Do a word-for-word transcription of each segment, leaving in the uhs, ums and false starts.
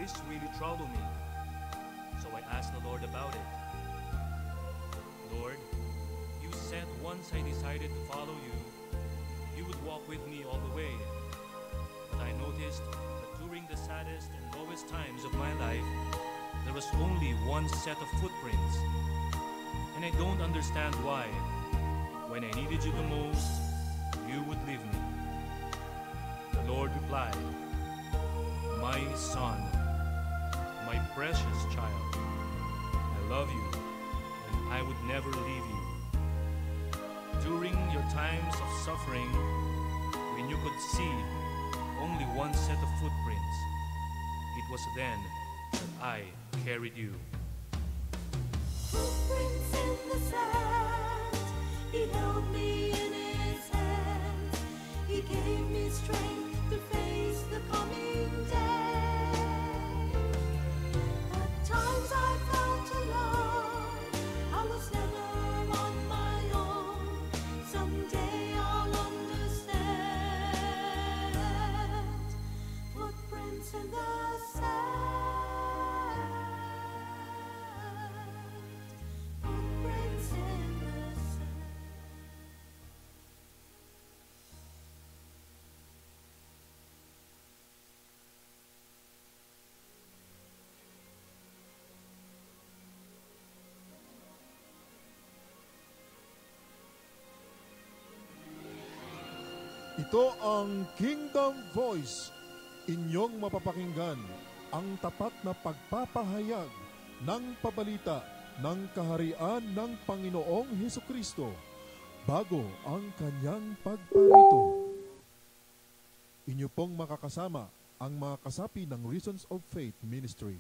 this really trouble me. So I asked the Lord about it. Lord, you said once I decided to follow you, you would walk with me all the way. But I noticed that during the saddest and lowest times of my life, there was only one set of footprints. And I don't understand why, when I needed you the most, you would leave me. The Lord replied, "My son, my precious child, I love you, and I would never leave you. During your times of suffering, when you could see only one set of footprints, it was then that I carried you." Footprints in the sand, he held me in his hand. He gave me strength to face the coming day. At times I felt alone, I was never on my own. Someday I'll understand. Footprints in the sand. Footprints in the sand. Ito ang Kingdom Voice, inyong mapapakinggan ang tapat na pagpapahayag ng pabalita ng kaharian ng Panginoong Hesukristo bago ang kanyang pagparito. Inyo pong makakasama ang mga kasapi ng Reasons of Faith Ministry.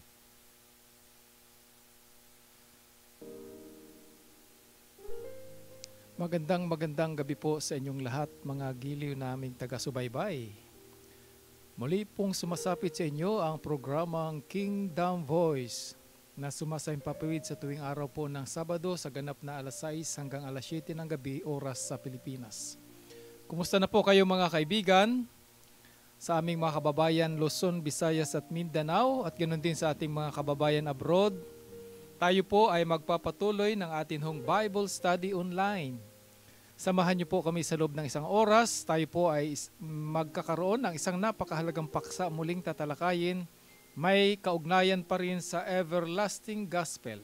Magandang magandang gabi po sa inyong lahat, mga giliw naming taga-subaybay. Muli pong sumasapit sa inyo ang programang Kingdom Voice na sumasayang papawid sa tuwing araw po ng Sabado sa ganap na alas sais hanggang alas siyete ng gabi oras sa Pilipinas. Kumusta na po kayo mga kaibigan sa aming mga kababayan Luzon, Visayas at Mindanao at ganoon din sa ating mga kababayan abroad? Tayo po ay magpapatuloy ng ating hong Bible Study Online. Samahan niyo po kami sa loob ng isang oras. Tayo po ay magkakaroon ng isang napakahalagang paksa muling tatalakayin. May kaugnayan pa rin sa Everlasting Gospel.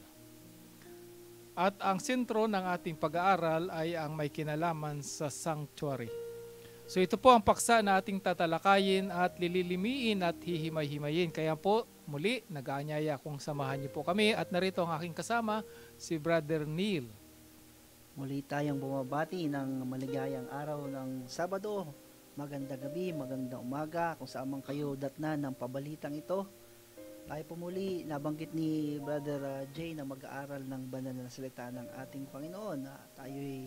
At ang sentro ng ating pag-aaral ay ang may kinalaman sa Sanctuary. So ito po ang paksa na ating tatalakayin at lililimiin at hihimay-himayin. Kaya po muli nag-aanyaya akong samahan niyo po kami at narito ang aking kasama si Brother Neil. Muli tayong bumabati ng maligayang araw ng Sabado. Magandang gabi, magandang umaga kung saan man kayo datnan ng pabalitang ito. Tayo po muli nabanggit ni Brother uh, Jay na mag-aaral ng banal na salita ng ating Panginoon. Uh, tayo'y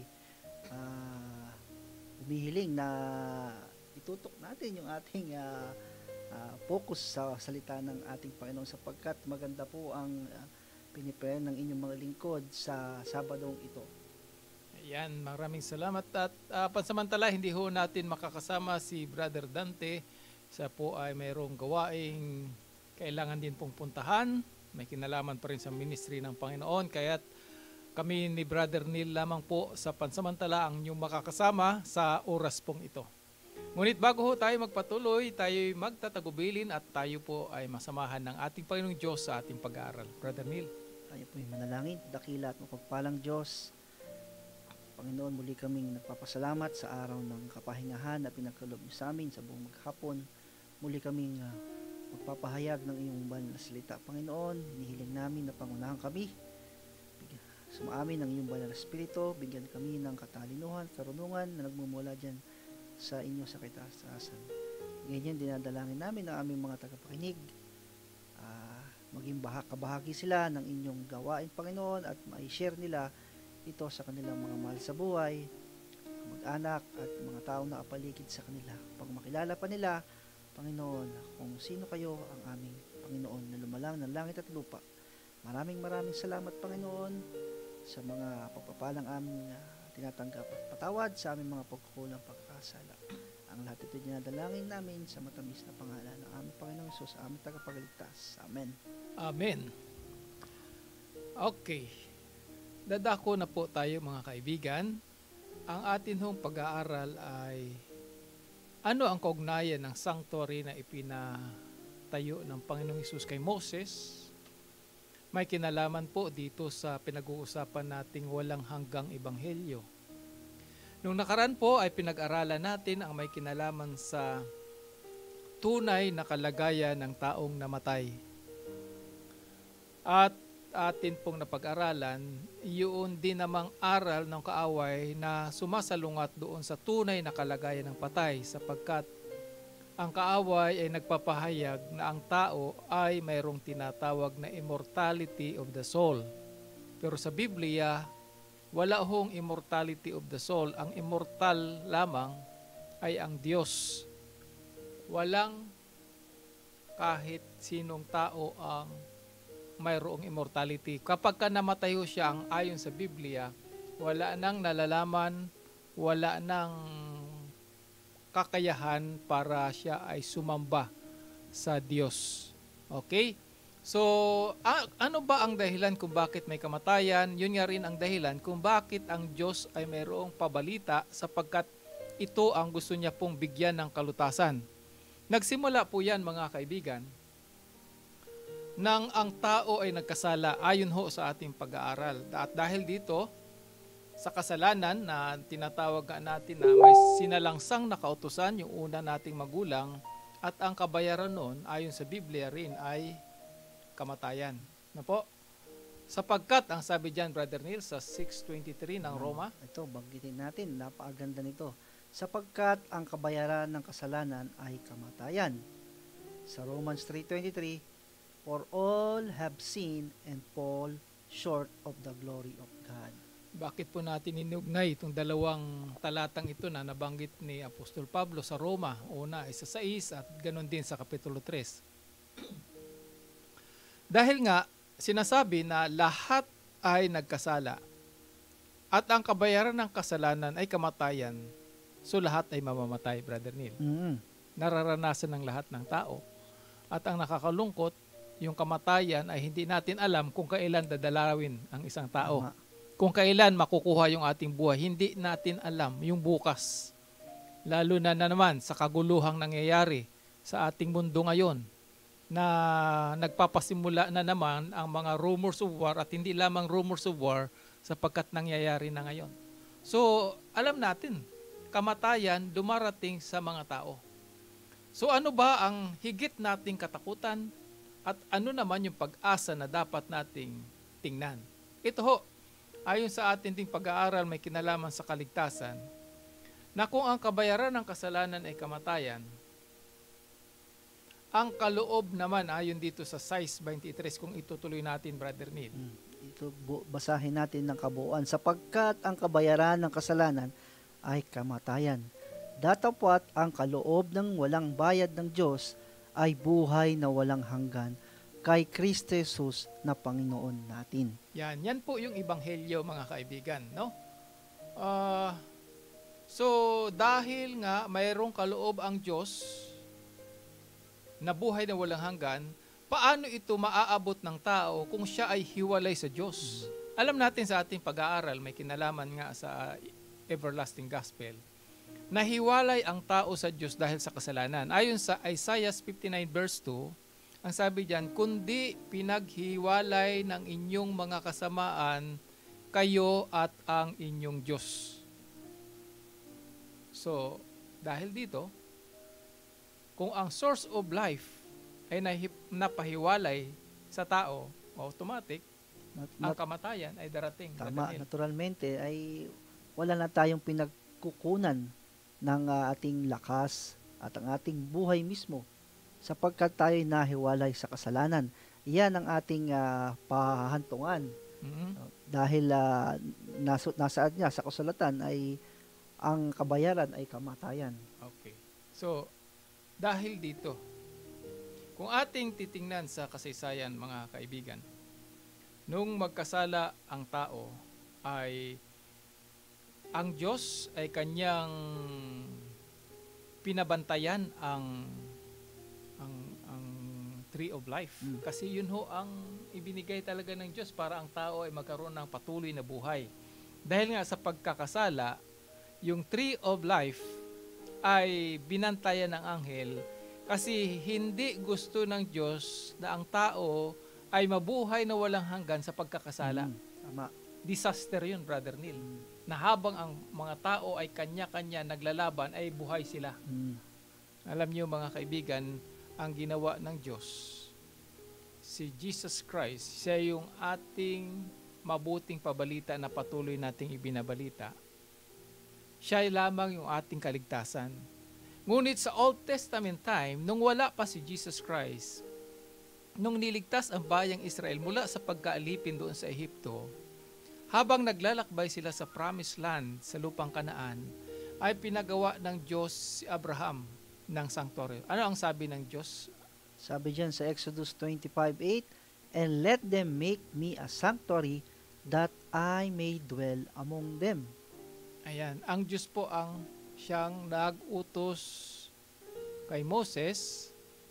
uh, humihiling na itutok natin yung ating uh, uh, focus sa salita ng ating Panginoon sapagkat maganda po ang uh, piniprayer ng inyong mga lingkod sa Sabadong ito. Ayan, maraming salamat at uh, pansamantala hindi ho natin makakasama si Brother Dante. Siya po ay mayroong gawaing kailangan din pong puntahan. May kinalaman pa rin sa ministry ng Panginoon kaya't kami ni Brother Neil lamang po sa pansamantala ang inyong makakasama sa oras pong ito. Ngunit bago ho tayo magpatuloy, tayo magtatagubilin at tayo po ay masamahan ng ating Panginoong Diyos sa ating pag-aaral. Brother Neil. Tayo po ay manalangin, dakila at mapagpalang Diyos. Panginoon, muli kaming nagpapasalamat sa araw ng kapahingahan na pinagkaloob niyo sa amin sa buong maghapon. Muli kaming uh, magpapahayag ng iyong banal na salita. Panginoon, hinihiling namin na pangunahan kami. Sumaamin ng iyong banal na espiritu, bigyan kami ng katalinuhan, karunungan na nagmumula dyan sa inyo sa kitaasasan. Ganyan dinadalangin namin ang aming mga tagapakinig. Uh, maging bahag, kabahagi sila ng inyong gawain, Panginoon, at ma-share nila ito sa kanilang mga mahal sa buhay, mag-anak at mga taong nakapaligid sa kanila. Pag makilala pa nila, Panginoon, kung sino kayo ang aming Panginoon na lumalang ng langit at lupa. Maraming maraming salamat, Panginoon, sa mga pagpapalang aming uh, tinatanggap at patawad sa aming mga pagkukulang pagkakasala. Ang Ang lahat ito dinadalangin namin sa matamis na pangalan ng aming Panginoong Hesus, aming tagapagligtas. Amen. Amen. Okay. Dadako na po tayo mga kaibigan. Ang atin hong pag-aaral ay ano ang kaugnayan ng sanctuary na ipinatayo ng Panginoong Hesus kay Moses. May kinalaman po dito sa pinag-uusapan nating walang hanggang ebanghelyo. Nung nakaraan po ay pinag-aralan natin ang may kinalaman sa tunay na kalagayan ng taong namatay. At atin pong napag-aralan, iyon din namang aral ng kaaway na sumasalungat doon sa tunay na kalagayan ng patay sapagkat ang kaaway ay nagpapahayag na ang tao ay mayroong tinatawag na immortality of the soul. Pero sa Biblia, wala hong immortality of the soul. Ang immortal lamang ay ang Diyos. Walang kahit sinong tao ang mayroong immortality. Kapag ka namatay ho siya, ang ayon sa Biblia, wala nang nalalaman, wala nang kakayahan para siya ay sumamba sa Diyos. Okay? So, a- ano ba ang dahilan kung bakit may kamatayan? Yun nga rin ang dahilan kung bakit ang Diyos ay mayroong pabalita sapagkat ito ang gusto niya pong bigyan ng kalutasan. Nagsimula po yan mga kaibigan nang ang tao ay nagkasala ayon ho sa ating pag-aaral. At dahil dito, sa kasalanan na tinatawag natin na may sinalangsang na kautusan, yung una nating magulang, at ang kabayaran noon ayon sa Biblia rin ay kamatayan. Na po? Sapagkat, ang sabi dyan, Brother Neil, sa six twenty-three ng Roma, Ito, banggitin natin, napakaganda nito. Sapagkat ang kabayaran ng kasalanan ay kamatayan. Sa Romans three twenty-three, for all have sinned and fall short of the glory of God. bakit po natin inugnay itong dalawang talatang ito na nabanggit ni Apostol Pablo sa Roma? Una ay sa sais at ganon din sa Kapitulo three. Dahil nga, sinasabi na lahat ay nagkasala at ang kabayaran ng kasalanan ay kamatayan, so lahat ay mamamatay, Brother Neil. Mm. Nararanasan ng lahat ng tao. At ang nakakalungkot, yung kamatayan ay hindi natin alam kung kailan dadalawin ang isang tao. Tama. Kung kailan makukuha yung ating buhay, hindi natin alam yung bukas. Lalo na, na naman sa kaguluhang nangyayari sa ating mundo ngayon, na nagpapasimula na naman ang mga rumors of war at hindi lamang rumors of war sapagkat nangyayari na ngayon. So, alam natin, kamatayan dumarating sa mga tao. So, ano ba ang higit nating katakutan at ano naman yung pag-asa na dapat nating tingnan? Ito ho, ayon sa ating ting pag-aaral may kinalaman sa kaligtasan, na kung ang kabayaran ng kasalanan ay kamatayan, ang kaloob naman ayon dito sa sais twenty-three, kung itutuloy natin, Brother Neil. Mm. Ito, bu- basahin natin ng kabuuan. Sapagkat ang kabayaran ng kasalanan ay kamatayan. Datapwat ang kaloob ng walang bayad ng Diyos ay buhay na walang hanggan kay Kristo Jesus na Panginoon natin. Yan, yan po yung ebanghelyo, mga kaibigan, no? Ah, so dahil nga mayroong kaloob ang Diyos na buhay na walang hanggan, paano ito maaabot ng tao kung siya ay hiwalay sa Diyos? Alam natin sa ating pag-aaral, may kinalaman nga sa everlasting gospel, na hiwalay ang tao sa Diyos dahil sa kasalanan. Ayon sa Isaiah fifty-nine verse two, ang sabi diyan, kundi pinaghiwalay ng inyong mga kasamaan kayo at ang inyong Diyos. So, dahil dito, kung ang source of life ay nahip- napahiwalay sa tao, automatic, Nat- ang nat- kamatayan ay darating. tama, Dadating. naturalmente ay wala na tayong pinagkukunan ng ah, ating lakas at ang ating buhay mismo sapagkat tayo nahiwalay sa kasalanan. Iyan ang ating ah, pahahantungan. Mhm. Dahil uh, nasu- nasaad niya sa kasulatan ay ang kabayaran ay kamatayan. Okay. So, dahil dito, kung ating titingnan sa kasaysayan, mga kaibigan, nung magkasala ang tao, ay ang Diyos ay kanyang pinabantayan ang ang ang tree of life. Mm. Kasi yun ho ang ibinigay talaga ng Diyos para ang tao ay magkaroon ng patuloy na buhay. Dahil nga sa pagkakasala, yung tree of life ay binantayan ng anghel kasi hindi gusto ng Diyos na ang tao ay mabuhay na walang hanggan sa pagkakasala. Mm. Tama. Disaster yun, Brother Neil. Mm. Na habang ang mga tao ay kanya-kanya naglalaban, ay buhay sila. Mm. Alam niyo mga kaibigan, ang ginawa ng Diyos, si Jesus Christ, siya yung ating mabuting pabalita na patuloy nating ibinabalita. Siya lamang yung ating kaligtasan. Ngunit sa Old Testament time, nung wala pa si Jesus Christ, nung niligtas ang bayang Israel mula sa pagkaalipin doon sa Ehipto, habang naglalakbay sila sa Promised Land sa lupang Kanaan, ay pinagawa ng Diyos si Abraham ng sanctuary. Ano ang sabi ng Diyos? Sabi diyan sa Exodus twenty-five eight, "And let them make me a sanctuary that I may dwell among them." Ayan, ang Diyos po ang siyang nag-utos kay Moses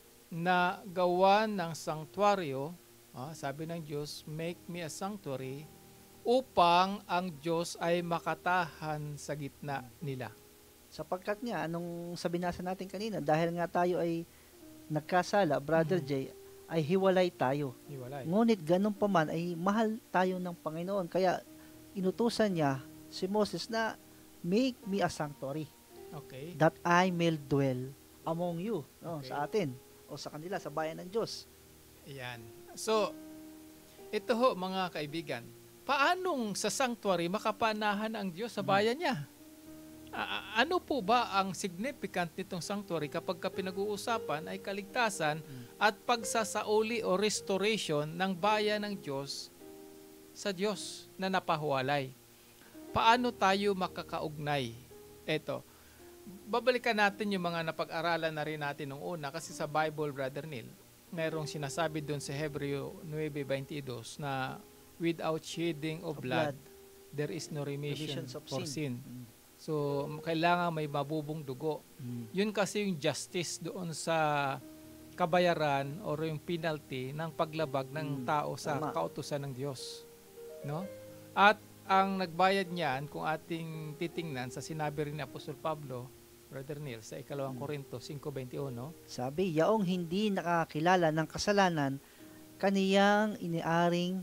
na gawan ng sanctuaryo. Ah, sabi ng Diyos, make me a sanctuary upang ang Diyos ay makatahan sa gitna nila. Sapagkat nga, anong sabi nasa natin kanina, dahil nga tayo ay nagkasala, Brother Mhm. Jay, ay hiwalay tayo. Hiwalay. Ngunit ganun pa man ay mahal tayo ng Panginoon. Kaya inutusan niya si Moses na make me a sanctuary Okay. that I may dwell among you. No, Okay. sa atin o sa kanila, sa bayan ng Diyos. Ayan. So, ito ho mga kaibigan, paanong sa sanctuary makapanahan ang Diyos sa bayan niya? A- a- ano po ba ang significant nitong sanctuary kapag ka pinag-uusapan ay kaligtasan at pagsasauli o restoration ng bayan ng Diyos sa Diyos na napahuwalay? Paano tayo makakaugnay? Eto, babalikan natin yung mga napag-aralan na rin natin nung una kasi sa Bible, Brother Neil, merong sinasabi doon sa Hebreo nine twenty-two na without shedding of Of blood, blood, there is no remission remissions of for sin. sin. Mm. So, kailangan may mabubong dugo. Mm. Yun kasi yung justice doon sa kabayaran or yung penalty ng paglabag ng Mm, tao sa tama. kautusan ng Diyos. No? At ang nagbayad niyan, kung ating titingnan sa sinabi rin ni Apostol Pablo, Brother Neil, sa ikalawang Mm. Korinto five twenty-one, Sabi, yaong hindi nakakilala ng kasalanan, kaniyang iniaring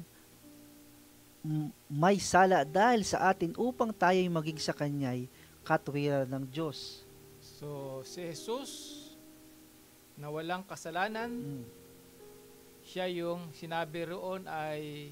mm, may sala dahil sa atin upang tayo'y maging sa kanya'y katwiran ng Diyos. so si Jesus na walang kasalanan, Mm. siya yung sinabi roon ay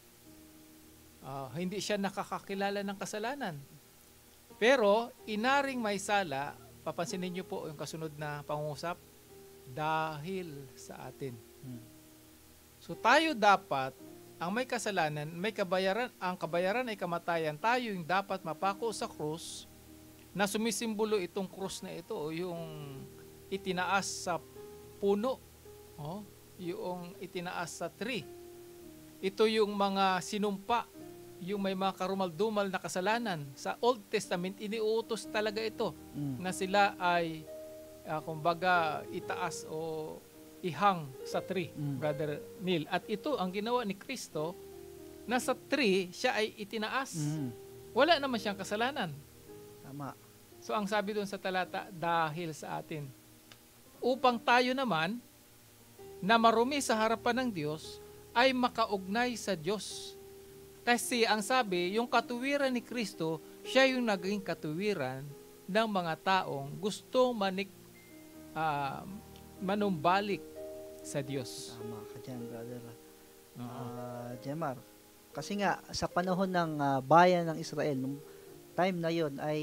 ah, hindi siya nakakakilala ng kasalanan. Pero inaring may sala, papansinin niyo po yung kasunod na pangungusap, dahil sa atin. Mm. So tayo dapat, ang may kasalanan, may kabayaran, ang kabayaran ay kamatayan, tayo yung dapat mapako sa krus na sumisimbolo itong krus na ito, o yung itinaas sa puno, oh, yung itinaas sa tree. Ito yung mga sinumpa, yung may mga karumal-dumal na kasalanan. Sa Old Testament, iniuutos talaga ito Mm. na sila ay, ah, kumbaga, itaas o ihang sa tree, Mm. Brother Neil. At ito ang ginawa ni Kristo, na sa tree, siya ay itinaas. Mm. Wala naman siyang kasalanan. Tama. So ang sabi doon sa talata, dahil sa atin. Upang tayo naman, na marumi sa harapan ng Diyos, ay makaugnay sa Diyos. Kasi ang sabi, yung katuwiran ni Kristo, siya yung naging katuwiran ng mga taong gustong manik, ah, manumbalik sa Diyos. Tama ka dyan, brother. Oo. Ah, Jemar. Kasi nga, sa panahon ng ah, bayan ng Israel, nung time na yon ay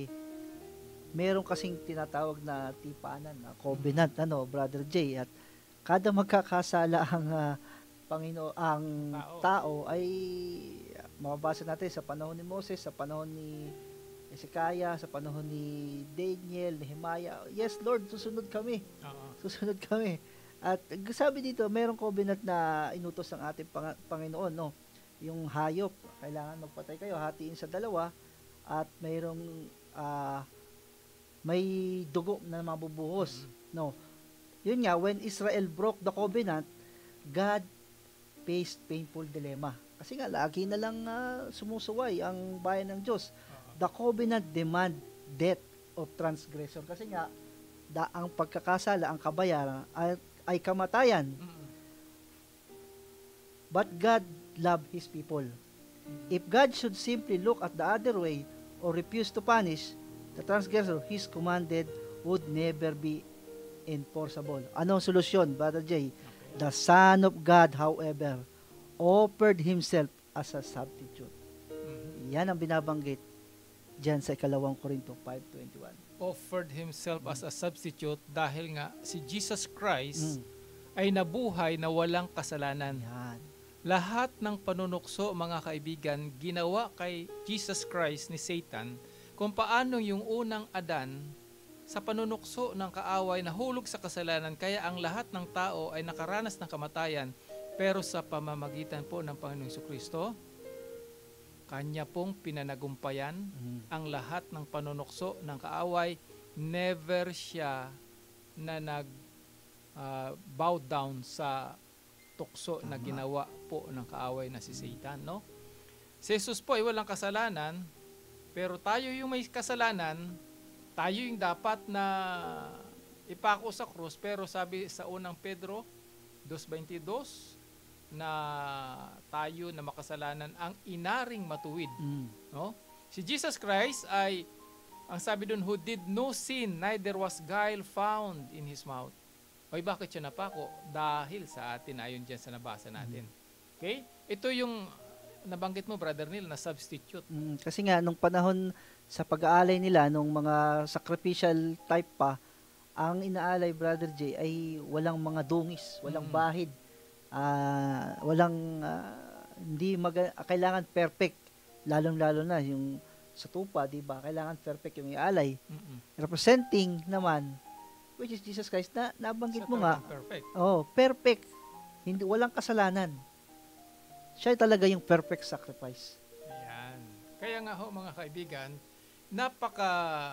meron kasing tinatawag na tipanan, na covenant, ano, Brother Jay. At kada magkakasala ang ah, Panginoon, ang Tao. tao, ay mababasa natin sa panahon ni Moses, sa panahon ni Hezekiah, sa panahon ni Daniel, Nehemiah. Yes, Lord, susunod kami. Oo. Susunod kami. At sabi dito, mayroong covenant na inutos ng ating Pang- Panginoon, no? Yung hayop, kailangan magpatay kayo, hatiin sa dalawa, at mayroong ah, may dugo na mabubuhos. No. Yun nga, when Israel broke the covenant, God faced painful dilemma. Kasi nga, lagi na lang uh, sumusuway ang bayan ng Diyos. The covenant demand death of transgressor. Kasi nga, da, ang pagkakasala, ang kabayaran, ay, ay kamatayan. But God loved His people. If God should simply look at the other way or refuse to punish the transgressor, His commanded would never be enforceable. Anong solusyon, Brother Jay? The Son of God, however, offered Himself as a substitute. Mm-hmm. Yan ang binabanggit dyan sa ikalawang Korinto five twenty-one. Offered Himself mm. as a substitute dahil nga si Jesus Christ Mm. ay nabuhay na walang kasalanan. Yan. Lahat ng panunukso, mga kaibigan, ginawa kay Jesus Christ ni Satan kung paano yung unang Adan sa panunukso ng kaaway nahulog sa kasalanan, kaya ang lahat ng tao ay nakaranas ng kamatayan. Pero sa pamamagitan po ng Panginoong Jesucristo, Kanya pong pinanagumpayan Mm. ang lahat ng panunukso ng kaaway. Never siya na nag uh, bow down sa tukso Tama. na ginawa po ng kaaway na si Satan, no? Si Jesus po ay walang kasalanan, pero tayo yung may kasalanan, tayo yung dapat na ipako sa krus. Pero sabi sa unang Pedro two twenty-two na tayo na makasalanan ang inaring matuwid, Mm. no? Si Jesus Christ ay, ang sabi dun, who did no sin, neither was guile found in His mouth. Oy, bakit siya napako? Dahil sa atin, ayon dyan sa nabasa natin. Okay? Ito yung nabanggit mo, Brother Neil, na substitute. Mm, kasi nga, nung panahon sa pag-aalay nila, nung mga sacrificial type pa, ang inaalay, Brother J, ay walang mga dungis, walang Mm. bahid, ah, walang, ah, hindi maga- kailangan perfect, lalong-lalo na yung sa tupa, di ba? Kailangan perfect yung ialay. Mm-mm. Representing naman, which is Jesus Christ, na nabanggit Siya mo nga, talagang perfect. oh, perfect, hindi, walang kasalanan. Siya talaga yung perfect sacrifice. Ayan. Kaya nga ho, mga kaibigan, napaka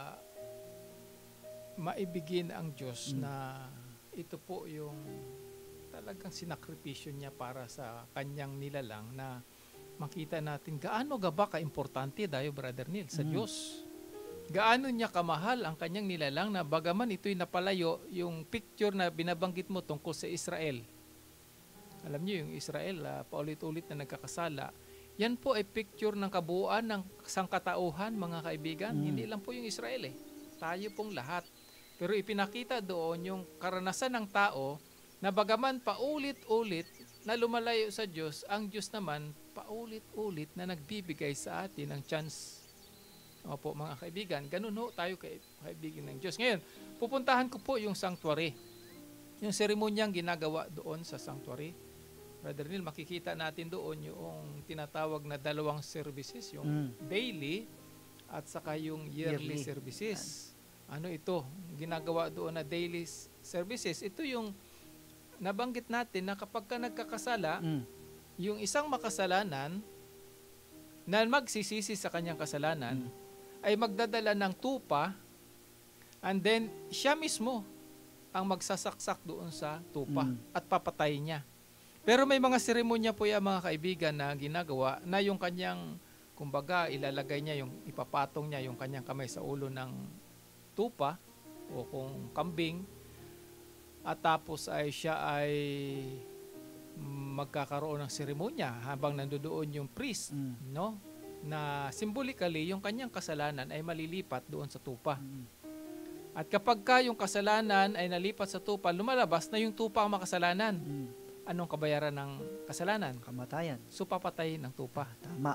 maibigin ang Diyos Mm. na ito po yung talagang sinakripisyo niya para sa kanyang nilalang, na makita natin gaano ga ba ka-importante dayo, Brother Neil, sa Mm. Diyos. Gaano niya kamahal ang kanyang nilalang, na bagaman ito'y napalayo, yung picture na binabanggit mo tungkol sa Israel. Alam niyo, yung Israel, uh, paulit-ulit na nagkakasala, yan po ay picture ng kabuuan ng sangkatauhan, mga kaibigan. Mm. Hindi lang po yung Israel eh. Tayo pong lahat. Pero ipinakita doon yung karanasan ng tao na bagaman paulit-ulit na lumalayo sa Diyos, ang Diyos naman paulit-ulit na nagbibigay sa atin ng chance. Opo, mga kaibigan, ganun ho tayo kay kaibigan ng Diyos. Ngayon, pupuntahan ko po yung sanctuary. Yung seremonyang ginagawa doon sa sanctuary. Brother Neil, makikita natin doon yung tinatawag na dalawang services, yung Mm. daily at saka yung yearly, Yearly. services. Ano ito? Ginagawa doon na daily services. Ito yung nabanggit natin na kapag ka nagkakasala, Mm. yung isang makasalanan na magsisisi sa kanyang kasalanan, Mm. ay magdadala ng tupa, and then siya mismo ang magsasaksak doon sa tupa Mm. at papatay niya. Pero may mga seremonya po yan, mga kaibigan, na ginagawa na yung kanyang, kumbaga, ilalagay niya, yung ipapatong niya yung kanyang kamay sa ulo ng tupa o kung kambing, at tapos ay siya ay magkakaroon ng seremonya habang nandoon yung priest, Mm. no? Na symbolically yung kanyang kasalanan ay malilipat doon sa tupa. Mm. At kapag ka yung kasalanan ay nalipat sa tupa, lumalabas na yung tupa ang makasalanan. Mm. Anong kabayaran ng kasalanan? Kamatayan. So papatay ng tupa. Tama.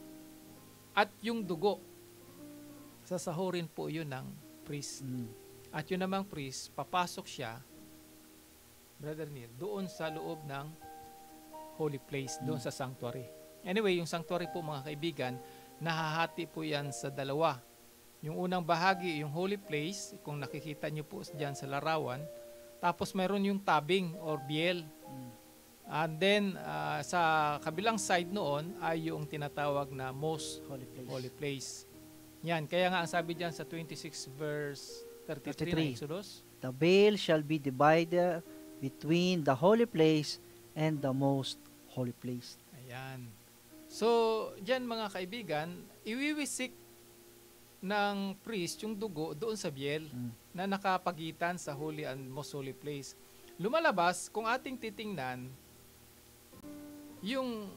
At yung dugo, sasahurin po yun ng priest. Mm. At yun namang priest, papasok siya, Brother Neil, doon sa loob ng holy place, doon sa sanctuary. Anyway, yung sanctuary po, mga kaibigan, nahahati po yan sa dalawa. Yung unang bahagi, yung holy place, kung nakikita nyo po dyan sa larawan, tapos mayroon yung tabing or biel. Mm. And then, ah, sa kabilang side noon ay yung tinatawag na most Holy place. holy place. Yan, kaya nga ang sabi dyan sa twenty-six verse thirty-three, thirty-three. na Exodus. The veil shall be divided between the holy place and the most holy place. Ayan. So, diyan mga kaibigan, iwiwisik ng priest yung dugo doon sa biel Mm. na nakapagitan sa holy and most holy place. Lumalabas, kung ating titingnan, yung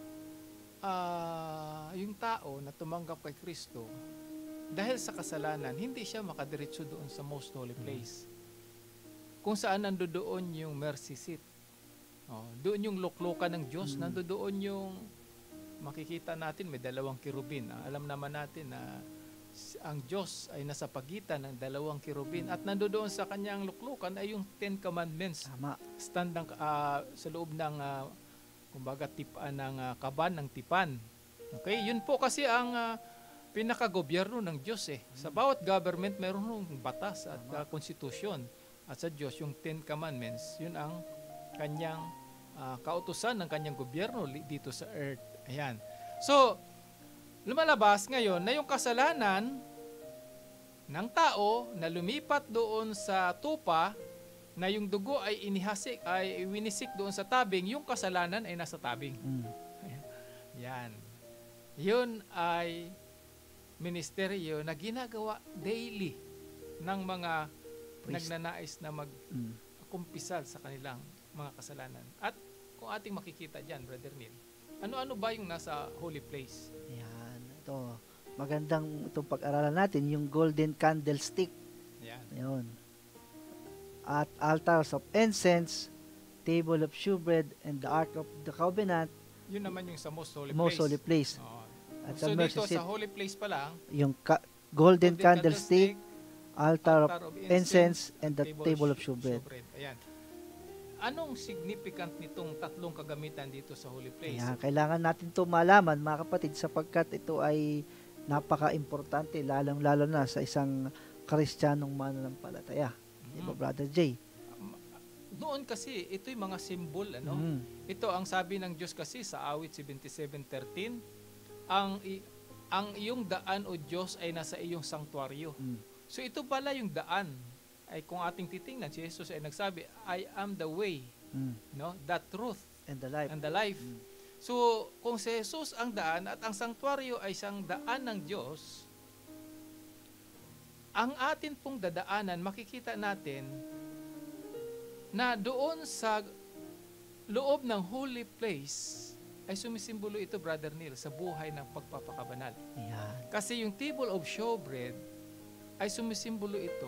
ah, yung tao na tumanggap kay Kristo, dahil sa kasalanan, hindi siya makadiretso doon sa most holy place. Kung saan nandoon yung mercy seat. Oh, doon yung luklukan ng Diyos, Mm. nandoon yung makikita natin may dalawang kirubin. Ah, Alam naman natin na s- ang Diyos ay nasa pagitan ng dalawang kirubin at nandoon sa kanyang luklukan ay yung Ten Commandments. Tama. Standang ah, sa loob ng ah, kumbaga tipan ng ah, kaban ng tipan. Okay, yun po kasi ang ah, pinakagobyerno ng Diyos eh. Sa bawat government mayroon ng batas at ah, konstitusyon. At sa Diyos yung Ten Commandments, yun ang kanyang ah, kautusan ng kanyang gobyerno li- dito sa earth. Ayan. So, lumalabas ngayon na yung kasalanan ng tao na lumipat doon sa tupa na yung dugo ay inihasik, ay winisik doon sa tabing, yung kasalanan ay nasa tabing. Mm. Yan. Yun ay ministeryo na ginagawa daily ng mga Priest. nagnanais na Mm. magkumpisal sa kanilang mga kasalanan. At kung ating makikita dyan, Brother Neil, ano-ano ba yung nasa holy place? Ayan. Ito, magandang itong pag-aralan natin, yung golden candlestick. Yan. Ayun. At altars of incense, table of shewbread, and the ark of the covenant, Yun naman yung sa most holy most place. holy place. Oo. At So the mercy dito seat, sa holy place pa lang, yung ka- golden, candlestick, altar of altar of incense, and the at table of sh- shewbread. Ayan. Anong significant nitong tatlong kagamitan dito sa holy place? Kaya kailangan natin ito malaman, mga kapatid, sapagkat ito ay napaka-importante, lalong-lalo na sa isang Kristiyanong mananampalataya. Di ba, Mhm. Brother Jay? Doon kasi, ito yung mga symbol, ano? Mm. Ito ang sabi ng Diyos kasi sa awit seventy-seven thirteen, ang i- ang iyong daan o Diyos ay nasa iyong sanktuaryo. Mm. So ito pala yung daan. Ay kung ating titingnan, si Jesus ay nagsabi, I am the way, Mm. no? The truth And the life. and the life. Mm. So kung si Jesus ang daan at ang sanktuaryo ay isang daan ng Diyos, ang atin pong dadaanan, makikita natin na doon sa loob ng holy place ay sumisimbolo ito, Brother Neil, sa buhay ng pagpapakabanal. Ayan. Kasi yung table of showbread ay sumisimbolo ito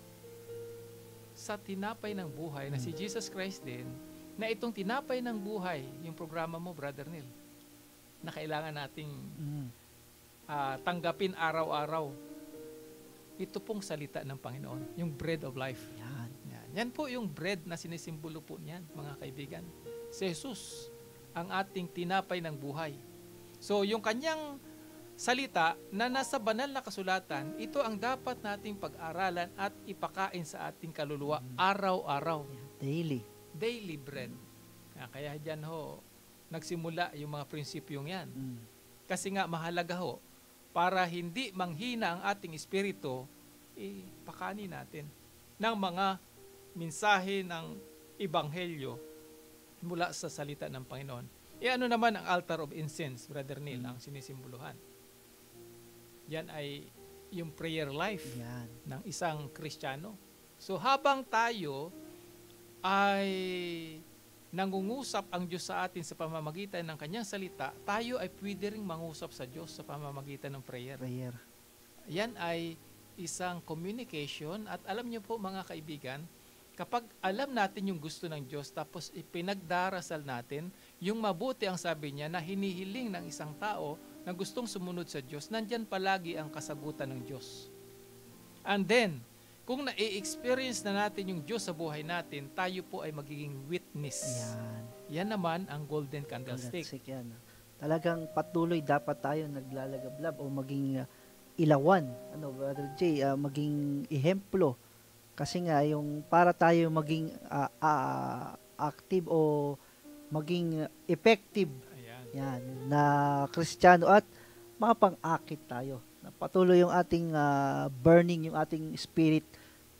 sa tinapay ng buhay na si Jesus Christ din, na itong tinapay ng buhay, yung programa mo, Brother Neil, na kailangan nating Mm. ah, tanggapin araw-araw. Ito pong salita ng Panginoon, yung bread of life. Ayan. Yan. Yan po yung bread na sinisimbolo po niyan, mga kaibigan. Si Jesus, ang ating tinapay ng buhay. So, yung kanyang salita na nasa banal na kasulatan, ito ang dapat nating pag-aralan at ipakain sa ating kaluluwa araw-araw. Daily. Daily bread. Kaya, kaya dyan ho, nagsimula yung mga prinsipyong yan. Mm. Kasi nga mahalaga ho, para hindi manghina ang ating espiritu, ipakanin natin ng mga mensahe ng Ebanghelyo mula sa salita ng Panginoon. E ano naman ang altar of incense, Brother Neil, ang sinisimboluhan? Yan ay yung prayer life Ayan. ng isang Kristiyano. So habang tayo ay nangungusap ang Diyos sa atin sa pamamagitan ng kanyang salita, tayo ay pwede ring mangusap sa Diyos sa pamamagitan ng prayer. Prayer. Yan ay isang communication at alam niyo po mga kaibigan, kapag alam natin yung gusto ng Diyos tapos ipinagdarasal natin, yung mabuti ang sabi niya na hinihiling ng isang tao na gustong sumunod sa Diyos, nandyan palagi ang kasagutan ng Diyos. And then, kung na-experience na natin yung Diyos sa buhay natin, tayo po ay magiging witness. Ayan. Yan naman ang golden candlestick. Candlestick yan. Talagang patuloy dapat tayo naglalagablab o maging uh, ilawan. Ano, Brother Jay, uh, maging ehemplo. Kasi nga, yung para tayo maging uh, uh, active o maging effective Ayan. yan, na Kristiyano at mga pang-akit tayo. Na patuloy yung ating uh, burning, yung ating spirit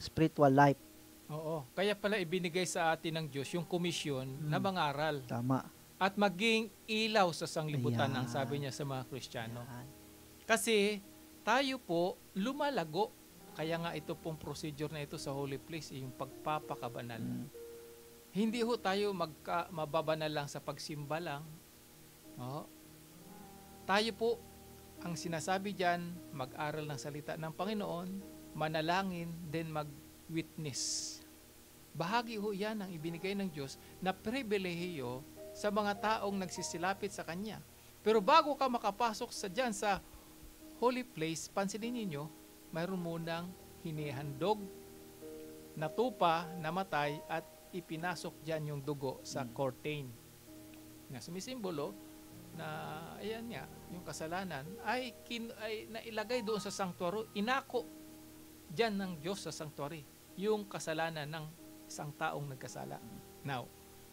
spiritual life. Oo. Kaya pala ibinigay sa atin ng Diyos yung komisyon na Mm. mangaral Tama. at maging ilaw sa sanglibutan, ang Ayan. sabi niya sa mga Kristiyano. Yan. Kasi tayo po lumalago. Kaya nga ito pong procedure na ito sa holy place, yung pagpapakabanal. Mm. Hindi ho tayo magka, mababanal lang sa pagsimba lang. Oo. Tayo po, ang sinasabi dyan, mag-aral ng salita ng Panginoon, manalangin, then mag-witness. Bahagi ho yan ang ibinigay ng Diyos na pribilehiyo sa mga taong nagsisilapit sa Kanya. Pero bago ka makapasok sa dyan sa holy place, pansinin ninyo, mayroon munang hinihandog, natupa, namatay, at ipinasok dyan yung dugo sa Mm. curtain. Na sumisimbolo na, ayan nga, yung kasalanan ay, kin, ay nailagay doon sa sanctuary, inako dyan ng Diyos sa sanctuary, yung kasalanan ng isang taong nagkasala. Now,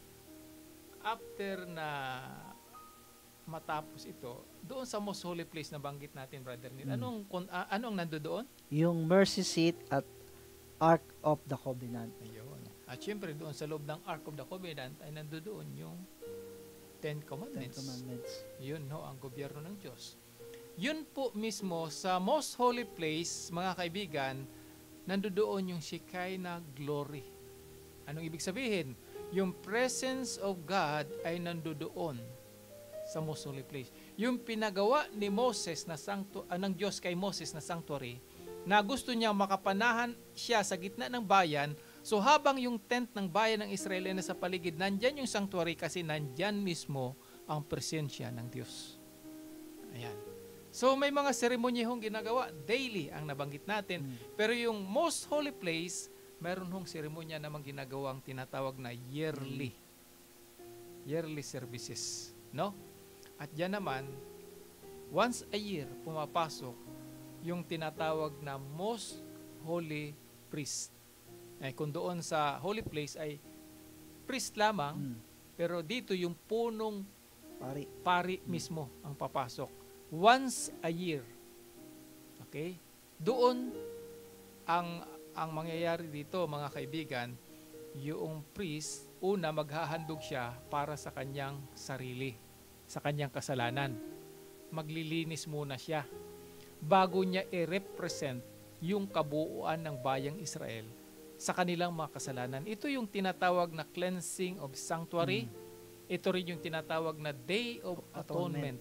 after na matapos ito, doon sa most holy place na banggit natin, Brother Neil, Mm. anong, kun- ah, anong nando doon? Yung mercy seat at Ark of the Covenant. Ayun. At syempre, doon sa loob ng Ark of the Covenant ay nando doon yung Ten Ten Commandments. Commandments. Yun, no, ang gobyerno ng Diyos. Yun po mismo sa most holy place, mga kaibigan, nandoon yung Shekinah glory. Anong ibig sabihin? Yung presence of God ay nandoon sa most holy place. Yung pinagawa ni Moses na sanctu- ah, ng Diyos kay Moses na sanctuary, na gusto niya makapanahan siya sa gitna ng bayan. So habang yung tent ng bayan ng Israel ay nasa paligid, nandyan yung sanctuary kasi nandyan mismo ang presensya ng Diyos. Ayan. So may mga seremonyahong ginagawa, daily ang nabanggit natin. Mm. Pero yung most holy place, mayroon hong seremonya namang ginagawang tinatawag na yearly. Yearly services. No? At yan naman, once a year, pumapasok yung tinatawag na most holy priest. Eh, kung doon sa holy place ay priest lamang, Mm. pero dito yung punong Pari. pari mismo ang papasok. Once a year. Okay? Doon, ang, ang mangyayari dito, mga kaibigan, yung priest, una maghahandog siya para sa kanyang sarili, sa kanyang kasalanan. Maglilinis muna siya bago niya i-represent yung kabuuan ng bayang Israel sa kanilang mga kasalanan. Ito yung tinatawag na cleansing of sanctuary. Ito rin yung tinatawag na Day of Atonement. Atonement.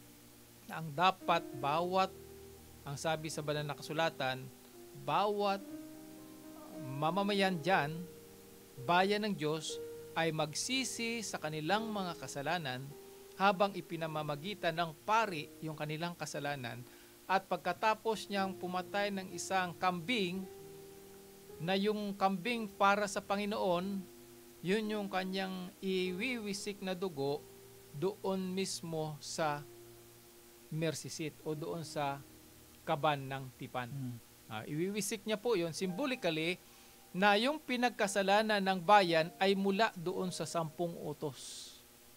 Ang dapat bawat, ang sabi sa banal na kasulatan, bawat mamamayan dyan, bayan ng Diyos, ay magsisi sa kanilang mga kasalanan habang ipinamamagitan ng pari yung kanilang kasalanan, at pagkatapos niyang pumatay ng isang kambing, na yung kambing para sa Panginoon, yun yung kanyang iwiwisik na dugo doon mismo sa mercy seat o doon sa kaban ng tipan. Mm. Ah, iwiwisik niya po yun symbolically na yung pinagkasalanan ng bayan ay mula doon sa sampung utos.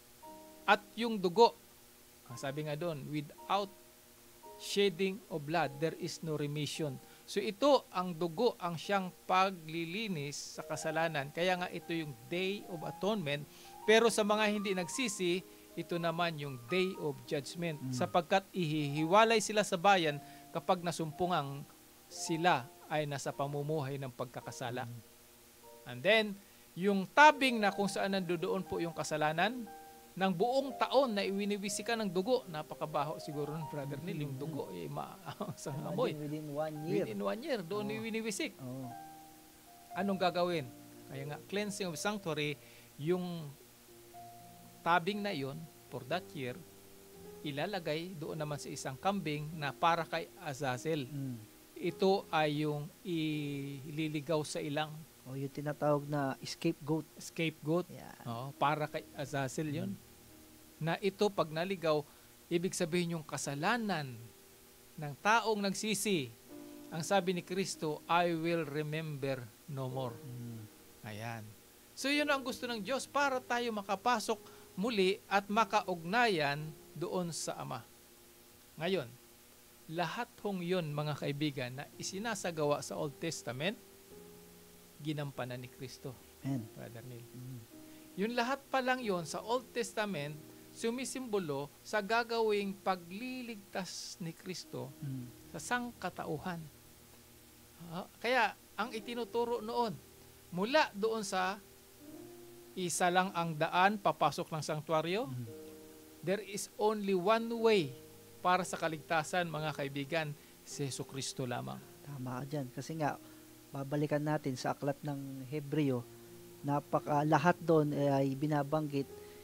At yung dugo, ang sabi nga doon, without shedding of blood, there is no remission. So ito, ang dugo, ang siyang paglilinis sa kasalanan. Kaya nga ito yung Day of Atonement. Pero sa mga hindi nagsisi, ito naman yung Day of Judgment. Mm. Sapagkat ihihiwalay sila sa bayan kapag nasumpungang sila ay nasa pamumuhay ng pagkakasala. Mm. And then, yung tabing na kung saan nandoon po yung kasalanan, ng buong taon na iwiniwisika ng dugo, napakabaho siguro ng Brother Neil, yung dugo, eh, maasang amoy. Imagine within one year. Within one year, doon Oo. iwiniwisik. Oh. Anong gagawin? Kaya nga, cleansing of sanctuary, yung tabing na yon for that year, ilalagay doon naman sa isang kambing na para kay Azazel. Mm. Ito ay yung ililigaw sa ilang O yung tinatawag na scapegoat. scapegoat. Yan. Oh, para kay Azazel yon. Na ito pag naligaw, ibig sabihin yung kasalanan ng taong nagsisi. Ang sabi ni Kristo, I will remember no more. Mm. Ayan. So yun ang gusto ng Diyos para tayo makapasok muli at makaugnayan doon sa Ama. Ngayon, lahat hong yun mga kaibigan na isinasagawa sa Old Testament, ginampanan ni Kristo, Amen. Brother Neil. Mm. Yung lahat pa lang yon sa Old Testament, sumisimbolo sa gagawing pagliligtas ni Kristo Mm. sa sangkatauhan. Ah, kaya, ang itinuturo noon, mula doon sa isa lang ang daan papasok ng sanktuaryo, Mm. there is only one way para sa kaligtasan, mga kaibigan, si Jesucristo lamang. Tama ka dyan. Kasi nga, babalikan natin sa aklat ng Hebreo, napaka, lahat doon ay binabanggit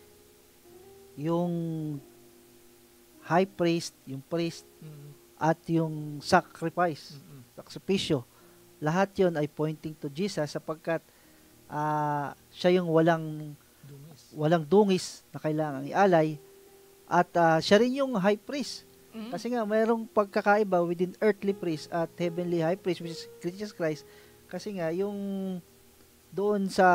yung high priest, yung priest, Mm, at yung sacrifice, mm, mm. sakripisyo. Lahat yon ay pointing to Jesus sapagkat ah, siya yung walang Dungis. walang dungis na kailangang ialay at ah, siya rin yung high priest. Mm. Kasi nga mayroong pagkakaiba within earthly priest at heavenly high priest which is Jesus Christ. Kasi nga yung doon sa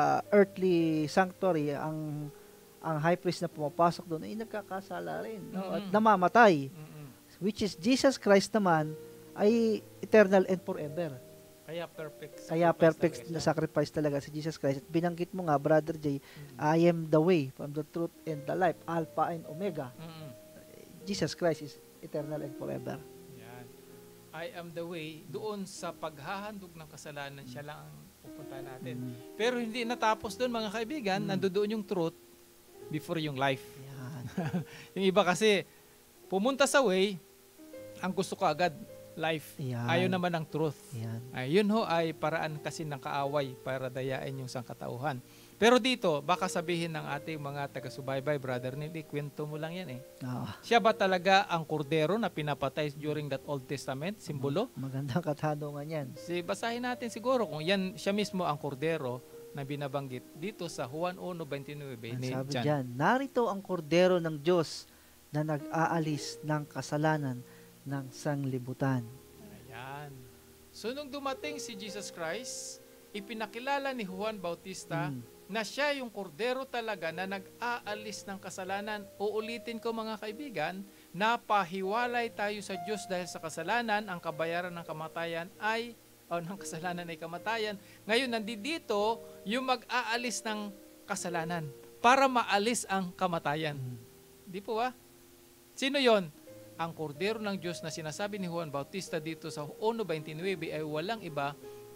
earthly sanctuary ang ang high priest na pumapasok doon ay nagkakasala rin, no? At Mm. namamatay, Mm-mm. which is Jesus Christ naman ay eternal and forever. Kaya perfect. Kaya sacrifice perfect talaga na siya. sacrifice talaga si Jesus Christ. At binanggit mo nga, Brother Jay, Mm. I am the way, from the truth and the life, Alpha and Omega. Mm-mm. Jesus Christ is eternal and forever. Yan. I am the way. Doon sa paghahandog ng kasalanan, siya lang ang pupunta natin. Mm. Pero hindi natapos doon, mga kaibigan. Mm. Nandoon yung truth before yung life. Yan. Yung iba kasi, pumunta sa way, ang gusto ko agad, life. Yan. Ayaw naman ng truth. Yan. Ay, yun ho ay paraan kasi ng kaaway para dayain yung sangkatauhan. Pero dito, baka sabihin ng ating mga taga-subaybay, Brother Neil, kwento mo lang yan eh. Ah, Siya ba talaga ang kordero na pinapatay during that Old Testament, simbolo? magandang katanungan yan. Si basahin natin siguro kung yan siya mismo ang kordero na binabanggit dito sa Juan one twenty-nine Ang ni sabi John. dyan, narito ang kordero ng Diyos na nag-aalis ng kasalanan ng sanglibutan. Ayan. So nung dumating si Jesus Christ, ipinakilala ni Juan Bautista Mm. na siya yung kordero talaga na nag-aalis ng kasalanan. Uulitin ko, mga kaibigan, napahiwalay tayo sa Diyos dahil sa kasalanan, ang kabayaran ng kamatayan ay, o ng kasalanan ay kamatayan. Ngayon, nandito yung mag-aalis ng kasalanan para maalis ang kamatayan. Mm. Di po ba? Sino yon? Ang kordero ng Diyos na sinasabi ni Juan Bautista dito sa one twenty-nine ay walang iba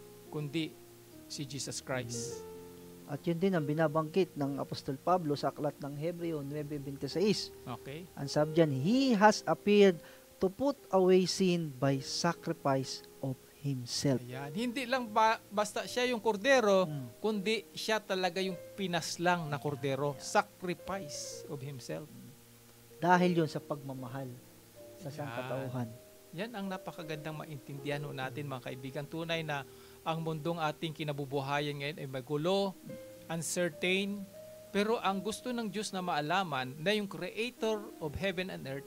kundi si Jesus Christ. At yun din ang binabanggit ng Apostol Pablo sa aklat ng Hebreo nine twenty-six. Okay? Ang sabi dyan, He has appeared to put away sin by sacrifice of Himself. Ayan. Hindi lang ba, basta siya yung kordero, Mm. kundi siya talaga yung pinaslang na kordero. Sacrifice of Himself. Dahil yun sa pagmamahal sa Yan. sangkatauhan. Yan ang napakagandang maintindihan ho natin, mga kaibigan. Tunay na ang mundong ating kinabubuhayan ngayon ay magulo, uncertain, pero ang gusto ng Diyos na maalaman na yung Creator of heaven and earth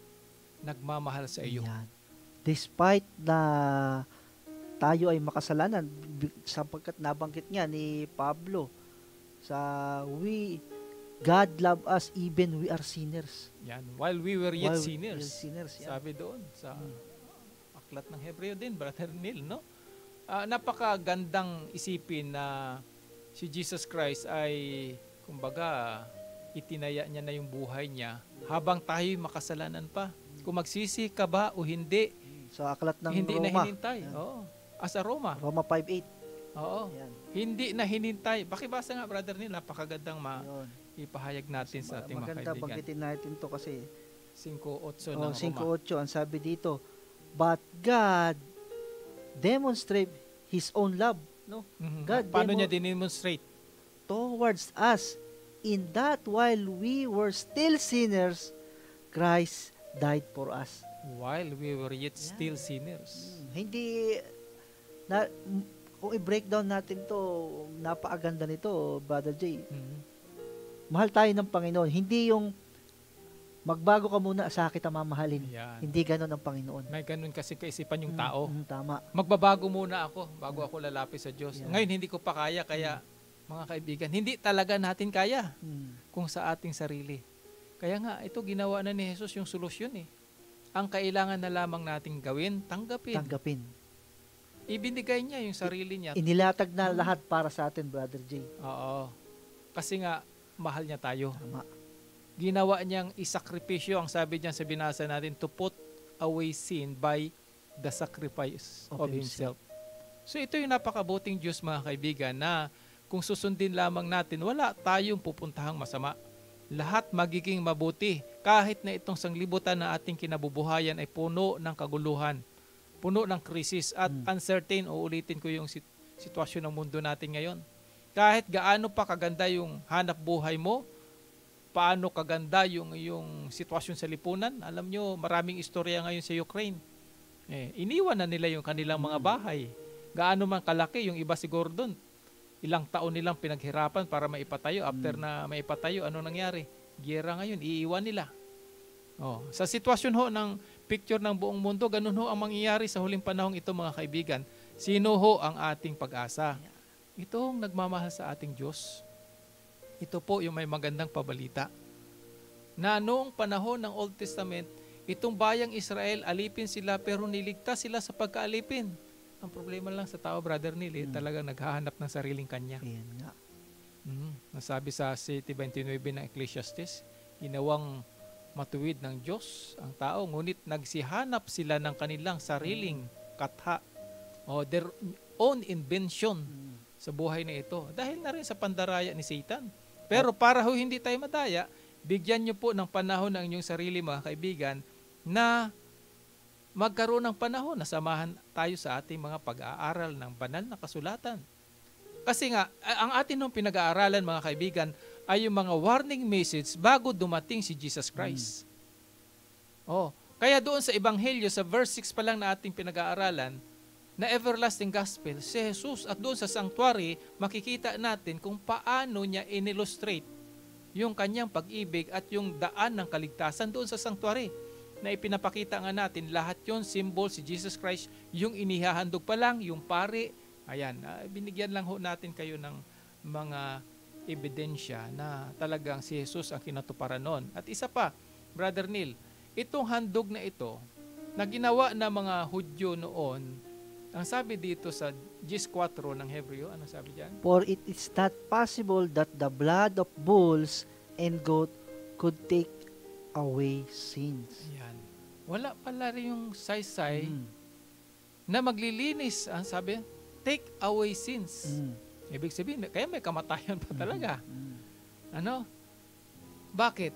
nagmamahal sa iyo. Yan. Despite na tayo ay makasalanan, bi- sapagkat nabanggit nga ni Pablo sa we God love us even we are sinners. Yan. While we were yet While we sinners. are sinners, yan. Sabi doon sa Mm. aklat ng Hebreo din, Brother Neil, no? Ah, napakagandang isipin na si Jesus Christ ay, kumbaga, itinaya niya na yung buhay niya habang tayo'y makasalanan pa. Kung magsisi ka ba o hindi, Sa aklat ng hindi na Roma. hinintay. Yan. Oo. Ah, sa Roma. Roma five eight. Oo. Yan. Hindi na hinintay. Pakibasa nga, Brother Neil, napakagandang Yun. maipahayag natin sa ating mga Maganda kaibigan. banggitin natin to kasi five eight oh, ng five Roma. eight ang sabi dito, but God demonstrate His own love, no, Mhm. God Paano demo- niya dinemonstrate? towards us, in that while we were still sinners, Christ died for us. While we were yet Yeah. still sinners. Hmm, Hindi na m- kung i-breakdown natin to, napakaganda nito, Brother Jay. Mhm. Mahal tayo ng Panginoon. Hindi yung magbago ka muna sa kita mamahalin. Ayan. Hindi ganon ang Panginoon. May ganun kasi kaisipan yung Mm, tao. mm, tama. Magbabago muna ako bago ako lalapit sa Diyos. Yeah. Ngayon, hindi ko pa kaya. Kaya, mga kaibigan, hindi talaga natin kaya Mm. kung sa ating sarili. Kaya nga, ito ginawa na ni Jesus yung solusyon eh. Ang kailangan na lamang nating gawin, tanggapin. Tanggapin. Ibinigay niya yung sarili niya. Inilatag na lahat para sa atin, Brother Jay. Oo. Kasi nga, mahal niya tayo. Tama. Ginawa niyang isakripisyo, ang sabi niya sa binasa natin, to put away sin by the sacrifice of, Of himself. So ito yung napakabuting Diyos, mga kaibigan, na kung susundin lamang natin, wala tayong pupuntahang masama. Lahat magiging mabuti. Kahit na itong sanglibutan na ating kinabubuhayan ay puno ng kaguluhan, puno ng krisis at Hmm. uncertain, o ulitin ko yung sit- sitwasyon ng mundo natin ngayon. Kahit gaano pa kaganda yung hanap buhay mo, paano kaganda yung, yung sitwasyon sa lipunan, alam nyo, maraming istorya ngayon sa Ukraine. Eh, iniwan na nila yung kanilang mga bahay. Gaano man kalaki, yung iba siguro doon, ilang taon nilang pinaghirapan para maipatayo. After na maipatayo, ano nangyari? Giyera ngayon, iiwan nila. Oh, sa sitwasyon ho ng picture ng buong mundo, ganun ho ang mangyayari sa huling panahong ito, mga kaibigan. Sino ho ang ating pag-asa? Ito ang nagmamahal sa ating Diyos. Ito po yung may magandang pabalita. Na noong panahon ng Old Testament, itong bayang Israel, alipin sila pero niligtas sila sa pagkaalipin. Ang problema lang sa tao, Brother Neil, eh, Mm. talagang naghahanap ng sariling kanya. Ayan nga. Mm. Nasabi sa City twenty-nine ng Ecclesiastes, ginawang matuwid ng Diyos ang tao, ngunit nagsihanap sila ng kanilang sariling katha o their own invention Mm. sa buhay na ito. Dahil na rin sa pandaraya ni Satan. Pero para ho hindi tayo madaya, bigyan nyo po ng panahon ng inyong sarili, mga kaibigan, na magkaroon ng panahon na samahan tayo sa ating mga pag-aaral ng banal na kasulatan. Kasi nga, ang atin nung pinag-aaralan, mga kaibigan, ay yung mga warning message bago dumating si Jesus Christ. Oh, kaya doon sa Ebanghelyo, sa verse six pa lang na ating pinag-aaralan, na everlasting gospel, si Jesus, at doon sa sanctuary, makikita natin kung paano niya in-illustrate yung kanyang pag-ibig at yung daan ng kaligtasan doon sa sanctuary. Na ipinapakita nga natin, lahat yon symbol si Jesus Christ, yung inihahandog pa lang, yung pari. Ayan, uh, binigyan lang ho natin kayo ng mga ebidensya na talagang si Jesus ang kinatuparan noon. At isa pa, Brother Neil, itong handog na ito, na ginawa ng mga Hudyo noon, ang sabi dito sa Gis four ng Hebreo, ano sabi diyan? For it is not possible that the blood of bulls and goat could take away sins. Ayan. Wala pala rin yung saysay Mm. na maglilinis. Ang sabi, take away sins. Mm. Ibig sabihin, kaya may kamatayan pa talaga. Mm. Ano? Bakit?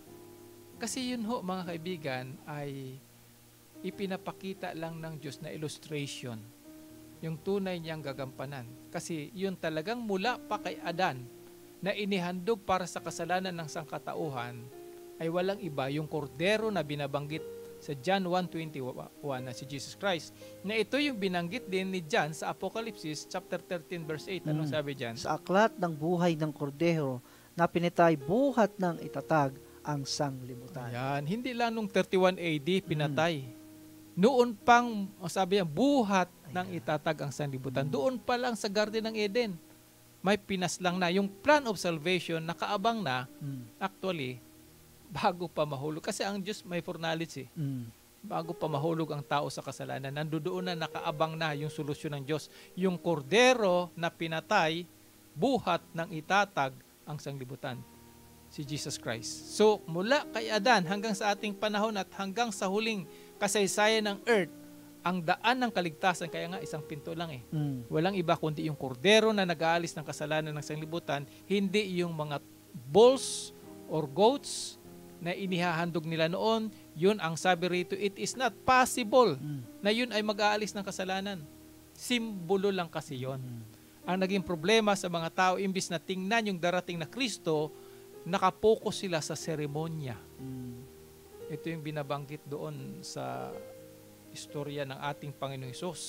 Kasi yun ho, mga kaibigan, ay ipinapakita lang ng Diyos na illustration. Yung tunay niyang gagampanan. Kasi yun talagang mula pa kay Adan na inihandog para sa kasalanan ng sangkatauhan ay walang iba, yung kordero na binabanggit sa John one twenty-one na si Jesus Christ. Na ito yung binanggit din ni John sa Apocalypse chapter thirteen verse eight. Anong Mm. sabi diyan? Sa aklat ng buhay ng kordero na pinatay buhat ng itatag ang sanglibutan. Ayan, hindi lang nung thirty-one A D pinatay. Noon pang, sabi niya, buhat ng itatag ang sanlibutan. Doon pa lang sa Garden ng Eden, may pinaslang na. Yung plan of salvation, nakaabang na, Mm. actually, bago pa mahulog. Kasi ang Diyos may foreknowledge eh. Mm. Bago pa mahulog ang tao sa kasalanan, nandoon na nakaabang na yung solusyon ng Diyos. Yung kordero na pinatay, buhat ng itatag ang sanglibutan. Si Jesus Christ. So, mula kay Adan hanggang sa ating panahon at hanggang sa huling kasaysayan ng earth, ang daan ng kaligtasan, kaya nga isang pinto lang eh. Mm. Walang iba kundi yung kordero na nag-aalis ng kasalanan ng sanglibutan, hindi yung mga bulls or goats na inihahandog nila noon. Yun ang sabi rito, it is not possible Mm. na yun ay mag-aalis ng kasalanan. Simbolo lang kasi yun. Mm. Ang naging problema sa mga tao, imbis na tingnan yung darating na Kristo, nakapokus sila sa seremonya. Mm. Ito yung binabanggit doon sa istorya ng ating Panginoong Hesus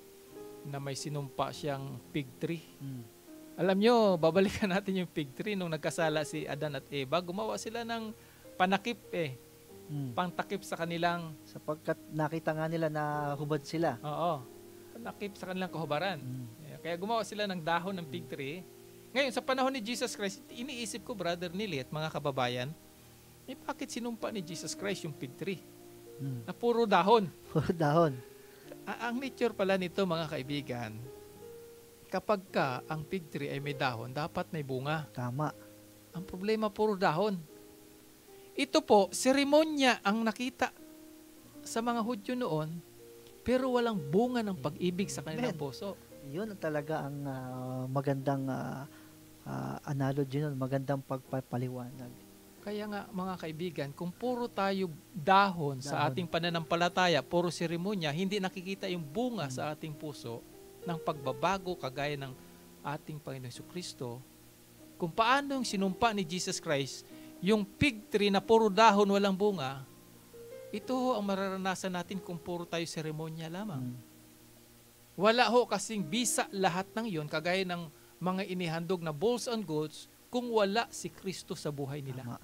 na may sinumpa siyang fig tree. Mm. Alam nyo, babalikan natin yung fig tree nung nagkasala si Adan at Eva. Gumawa sila ng panakip eh. Mm. Pangtakip sa kanilang, Sapagkat nakita nga nila na hubad sila. oo, panakip sa kanilang kahubaran. Mm. Kaya gumawa sila ng dahon ng fig tree. Ngayon, sa panahon ni Jesus Christ, iniisip ko, Brother Nili at mga kababayan, eh bakit sinumpa ni Jesus Christ yung fig tree? Mm. Na puro dahon. Puro dahon. A- ang nature pala nito mga kaibigan, kapag ka ang fig tree ay may dahon, dapat may bunga. Tama. Ang problema, puro dahon. Ito po, seremonya ang nakita sa mga Hudyo noon, pero walang bunga ng pag-ibig sa kanilang Amen. puso. Yun ang talaga ang ah, magandang ah, ah, analogy nun, magandang pagpapaliwanag. Kaya nga mga kaibigan, kung puro tayo dahon, sa Dahon. ating pananampalataya, puro seremonya, hindi nakikita yung bunga Hmm. sa ating puso ng pagbabago kagaya ng ating Panginoong Jesucristo. Kung paano yung sinumpa ni Jesus Christ, yung fig tree na puro dahon walang bunga, ito ho ang mararanasan natin kung puro tayo seremonya lamang. Mm. Wala ho kasing bisa lahat ng yon kagaya ng mga inihandog na bulls and goats kung wala si Kristo sa buhay nila. Tama.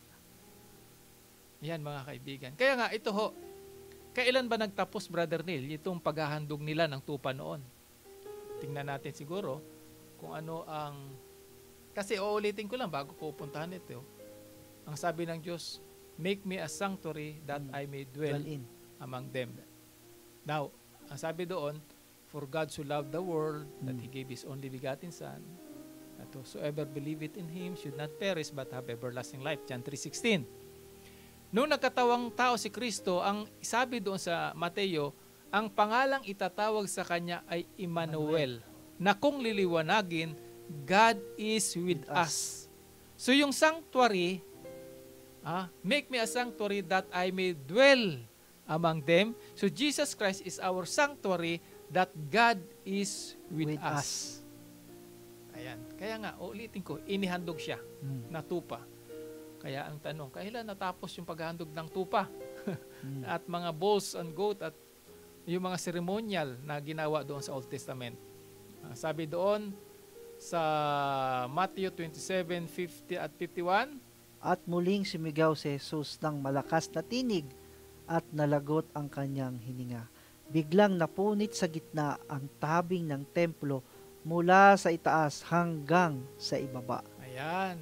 Yan mga kaibigan. Kaya nga ito ho, kailan ba nagtapos Brother Neil itong paghahandog nila ng tupa noon? Tingnan natin siguro kung ano ang, kasi uulitin ko lang bago ko pupuntahan ito. Ang sabi ng Diyos, make me a sanctuary that Mm. I may dwell Dwell in. among them. Now, ang sabi doon, for God so loved the world that Mm. He gave His only begotten Son, that whosoever believeth in Him should not perish but have everlasting life. John three sixteen. Nung nagkatawang tao si Kristo, ang sabi doon sa Mateo, ang pangalang itatawag sa Kanya ay Emmanuel, na kung liliwanagin, God is with With us. us. So yung sanctuary, ah, make me a sanctuary that I may dwell among them. So Jesus Christ is our sanctuary that God is with, With us. us. Ayan. Kaya nga, ulitin ko, inihandog siya Mm. na tupa. Kaya ang tanong, kailan natapos yung paghahandog ng tupa? Mm. At mga bulls and goat at yung mga ceremonial na ginawa doon sa Old Testament. Ah, sabi doon sa Matthew twenty-seven fifty at fifty-one, At muling sumigaw si Jesus ng malakas na tinig at nalagot ang kanyang hininga. Biglang napunit sa gitna ang tabing ng templo mula sa itaas hanggang sa ibaba. ayan.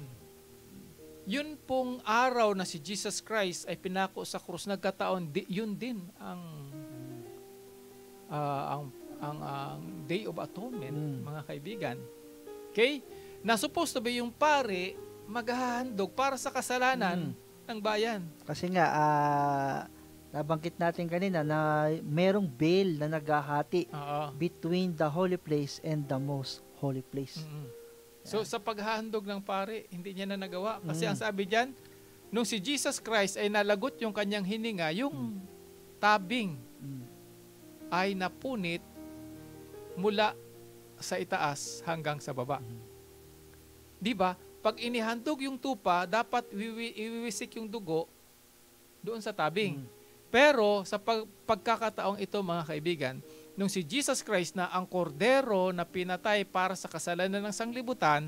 Yun pong araw na si Jesus Christ ay pinako sa krus, nagkataon, di, yun din ang, ah, ang, ang, ang Day of Atonement, Mm. mga kaibigan. Okay? Na supposed to be yung pare maghahandog para sa kasalanan Mm. ng bayan. Kasi nga, ah, nabanggit natin kanina na merong veil na naghahati Oo. between the holy place and the most holy place. Mm-mm. So sa paghahandog ng pare, hindi niya na nagawa. Kasi Mm. ang sabi diyan, nung si Jesus Christ ay nalagot yung kanyang hininga, yung tabing Mm. ay napunit mula sa itaas hanggang sa baba. Mhm. Di ba? Pag inihandog yung tupa, dapat iwiwi- iwiwisik yung dugo doon sa tabing. Mm. Pero sa pag- pagkakataong ito mga kaibigan, nung si Jesus Christ na ang kordero na pinatay para sa kasalanan ng sanglibutan,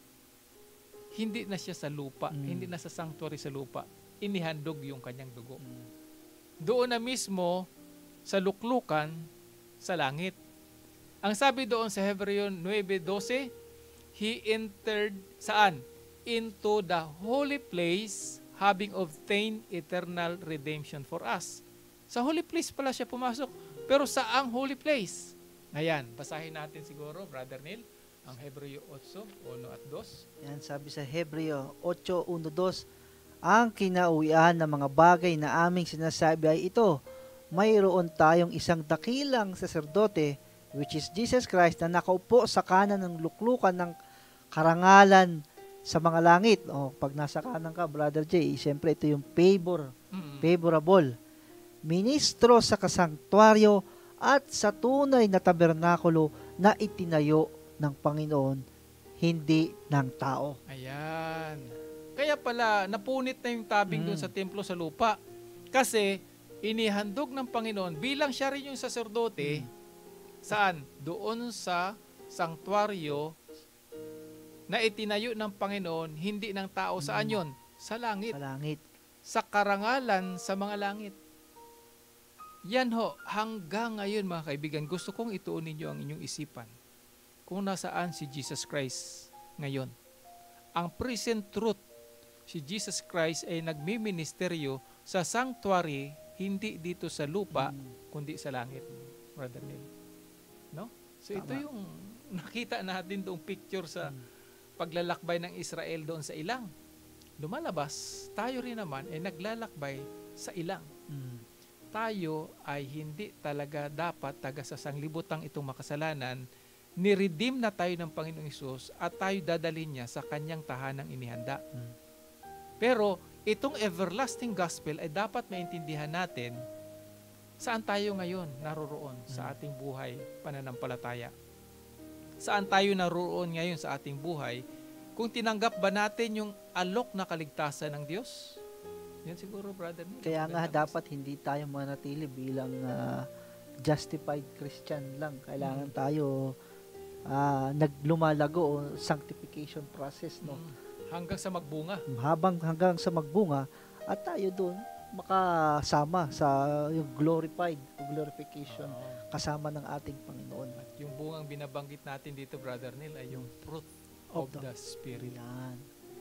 hindi na siya sa lupa, Mm. hindi na sa sanctuary sa lupa. Inihandog yung kanyang dugo. Mm. Doon na mismo sa luklukan sa langit. Ang sabi doon sa Hebreo nine twelve, He entered saan? Into the holy place, having obtained eternal redemption for us. Sa holy place pala siya pumasok. Pero saang holy place? Ayan, basahin natin siguro, Brother Neil, ang Hebreo eight, one at two. Yan, sabi sa Hebreo eight, one, two, ang kinauwian ng mga bagay na aming sinasabi ay ito, mayroon tayong isang dakilang saserdote, which is Jesus Christ, na nakaupo sa kanan ng luklukan ng karangalan sa mga langit. O, pag nasa kanan ka, Brother J, siyempre ito yung favor, Mm. favorable. Ministro sa kasangtuaryo at sa tunay na tabernakulo na itinayo ng Panginoon, hindi ng tao. Ayan. Kaya pala, napunit na yung tabing Mm. doon sa templo sa lupa. Kasi, inihandog ng Panginoon, bilang siya rin yung saserdote, saan? Doon sa sanktuaryo na itinayo ng Panginoon, hindi ng tao. Saan yon? Sa langit. Sa langit. Sa karangalan sa mga langit. Yan ho, hanggang ngayon mga kaibigan, gusto kong ituon ninyo ang inyong isipan kung nasaan si Jesus Christ ngayon. Ang present truth, si Jesus Christ ay nagmiministeryo sa sanctuary, hindi dito sa lupa, Mm. kundi sa langit. Brother Neil. No? So ito Tama. yung nakita natin doong picture sa Mm. paglalakbay ng Israel doon sa ilang. Lumalabas, tayo rin naman ay naglalakbay sa ilang. Mm. Tayo ay hindi talaga dapat taga sa sanglibutang itong makasalanan. Ni-redeem na tayo ng Panginoong Hesus at tayo dadalhin niya sa kanyang tahanang inihanda. Mm. Pero itong everlasting gospel ay dapat maintindihan natin saan tayo ngayon naroroon sa ating buhay pananampalataya. Saan tayo naroroon ngayon sa ating buhay? Kung tinanggap ba natin yung alok na kaligtasan ng Diyos? Yan siguro, brother. Kaya nga dapat hindi tayo manatili bilang ah, justified Christian lang. Kailangan Mm. tayo ah, naglumalago o sanctification process, no? Mm. Hanggang sa magbunga. Habang hanggang sa magbunga at tayo doon makasama sa yung glorified o glorification Oo. kasama ng ating Panginoon. At yung bungang binabanggit natin dito, brother Neil, ay yung fruit of, Of the- the Spirit Yan,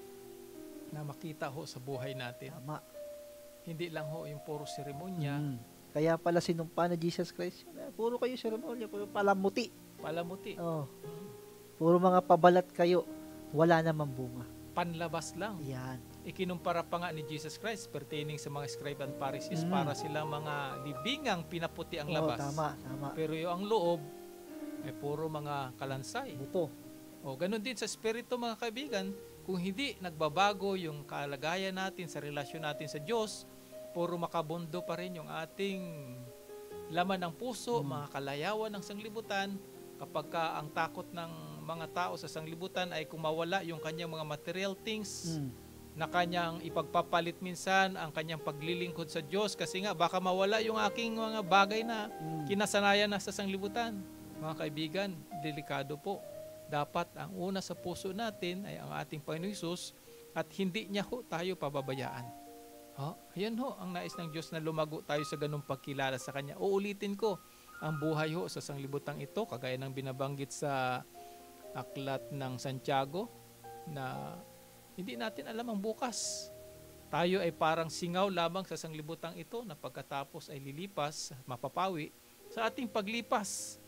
na makita ho sa buhay natin. tama. Hindi lang ho yung puro seremonya, Mm. Kaya pala sinumpa na Jesus Christ, eh, puro kayo seremonya, puro palamuti. palamuti, Oh, Mm. puro mga pabalat kayo, wala namang bunga. panlabas lang. Yan. Ikinumpara pa nga ni Jesus Christ pertaining sa mga scribe and Pharisees Mm. para silang mga libingang pinaputi ang Oo, labas. tama, tama. Pero yung ang loob ay puro mga kalansay. Buto. O ganun din sa spirito, mga kaibigan, kung hindi nagbabago yung kalagayan natin sa relasyon natin sa Diyos, puro makabundo pa rin yung ating laman ng puso, Mm. mga kalayawan ng sanglibutan, kapag ka ang takot ng mga tao sa sanglibutan ay kung mawala yung kanyang mga material things Mm. na kanyang ipagpapalit minsan ang kanyang paglilingkod sa Diyos kasi nga baka mawala yung aking mga bagay na Mm. kinasanayan na sa sanglibutan. Mga kaibigan, delikado po. Dapat ang una sa puso natin ay ang ating Panginoong Hesus at hindi niya ho tayo pababayaan. Ha? Ayan ho, ang nais ng Diyos na lumago tayo sa ganung pagkilala sa Kanya. Uulitin ko, ang buhay ho sa sanglibutang ito, kagaya ng binabanggit sa aklat ng Santiago, na hindi natin alam ang bukas. Tayo ay parang singaw lamang sa sanglibutang ito na pagkatapos ay lilipas, mapapawi. Sa ating paglipas,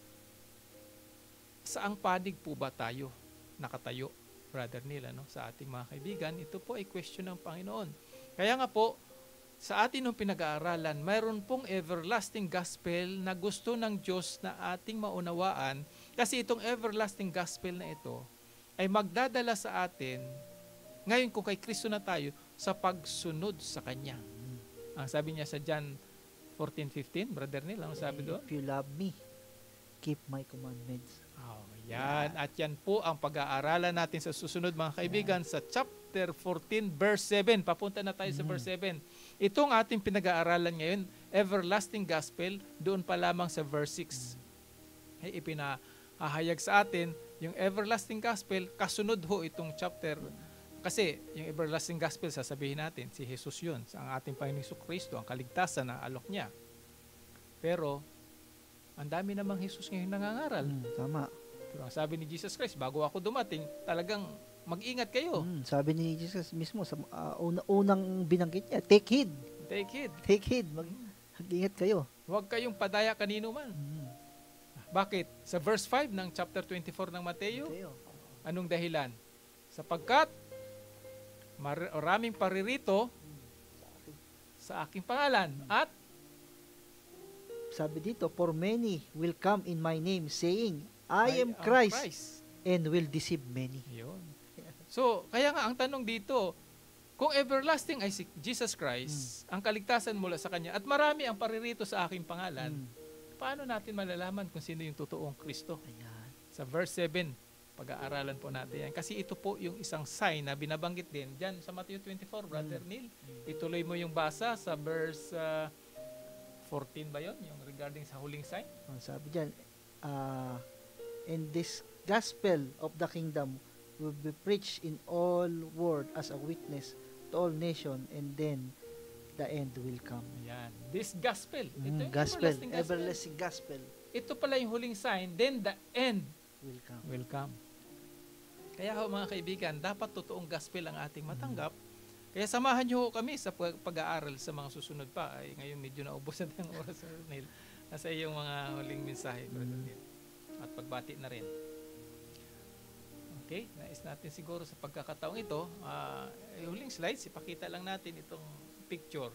saang panig po ba tayo nakatayo, Brother Neil, ano? Sa ating mga kaibigan, ito po ay question ng Panginoon. Kaya nga po, sa atin nung pinag-aaralan, mayroon pong everlasting gospel na gusto ng Diyos na ating maunawaan, kasi itong everlasting gospel na ito ay magdadala sa atin, ngayon kung kay Kristo na tayo, sa pagsunod sa Kanya. Ang sabi niya sa John fourteen fifteen, Brother Neil, ano sabi doon? If you love me, keep my commandments. Oh, yan. At yan po ang pag-aaralan natin sa susunod, mga kaibigan, sa chapter fourteen, verse seven. Papunta na tayo sa Mm. verse seven. Itong ating pinag-aaralan ngayon, everlasting gospel, doon pa lamang sa verse six. Ay ipinahayag sa atin yung everlasting gospel, kasunod ho itong chapter. Kasi yung everlasting gospel, sasabihin natin, si Jesus yun, sa ang ating Panginoong Kristo, ang kaligtasan na alok niya. Pero, ang dami namang Jesus ngayon nangangaral. Mm, tama. Pero ang sabi ni Jesus Christ, bago ako dumating, talagang mag-ingat kayo. Mm, sabi ni Jesus mismo sa ah, una, unang binanggit niya, take heed. Take heed. Take heed. Mag, mag-ingat kayo. Huwag kayong padaya kanino man. Mm. Bakit? Sa verse five ng chapter twenty-four ng Mateo, Mateo. anong dahilan? Sapagkat maraming paririto sa aking pangalan at Sabi dito, for many will come in my name saying, I, am am Christ, and will deceive many. Yun. So, kaya nga ang tanong dito, kung everlasting ay si Jesus Christ, ang kaligtasan mula sa Kanya, at marami ang paririto sa aking pangalan, Mm. paano natin malalaman kung sino yung totoong Kristo? Ayan. Sa verse seven, pag-aaralan po natin yan. Kasi ito po yung isang sign na binabanggit din dyan sa Matthew twenty-four, Brother Mm. Neil. Ituloy mo yung basa sa verse uh, fourteen ba yon, yung regarding sa huling sign? Ang sabi dyan, uh, and this gospel of the kingdom will be preached in all world as a witness to all nation, and then the end will come. Ayan. This gospel. Ito Mm, yung gospel, everlasting gospel. everlasting gospel Ito pala yung huling sign, then the end will come. will come. Kaya ho, mga kaibigan, dapat totoong gospel ang ating matanggap. Kaya samahan niyo ho kami sa pag- pag-aaral sa mga susunod pa. Ay, ngayon medyo naubos na tayong oras, Sir Neil. Nasa iyong mga huling mensahe, Brother Neil. At pagbati na rin. Okay, nais natin siguro sa pagkakataong ito, uh, yung huling slides, ipakita lang natin itong picture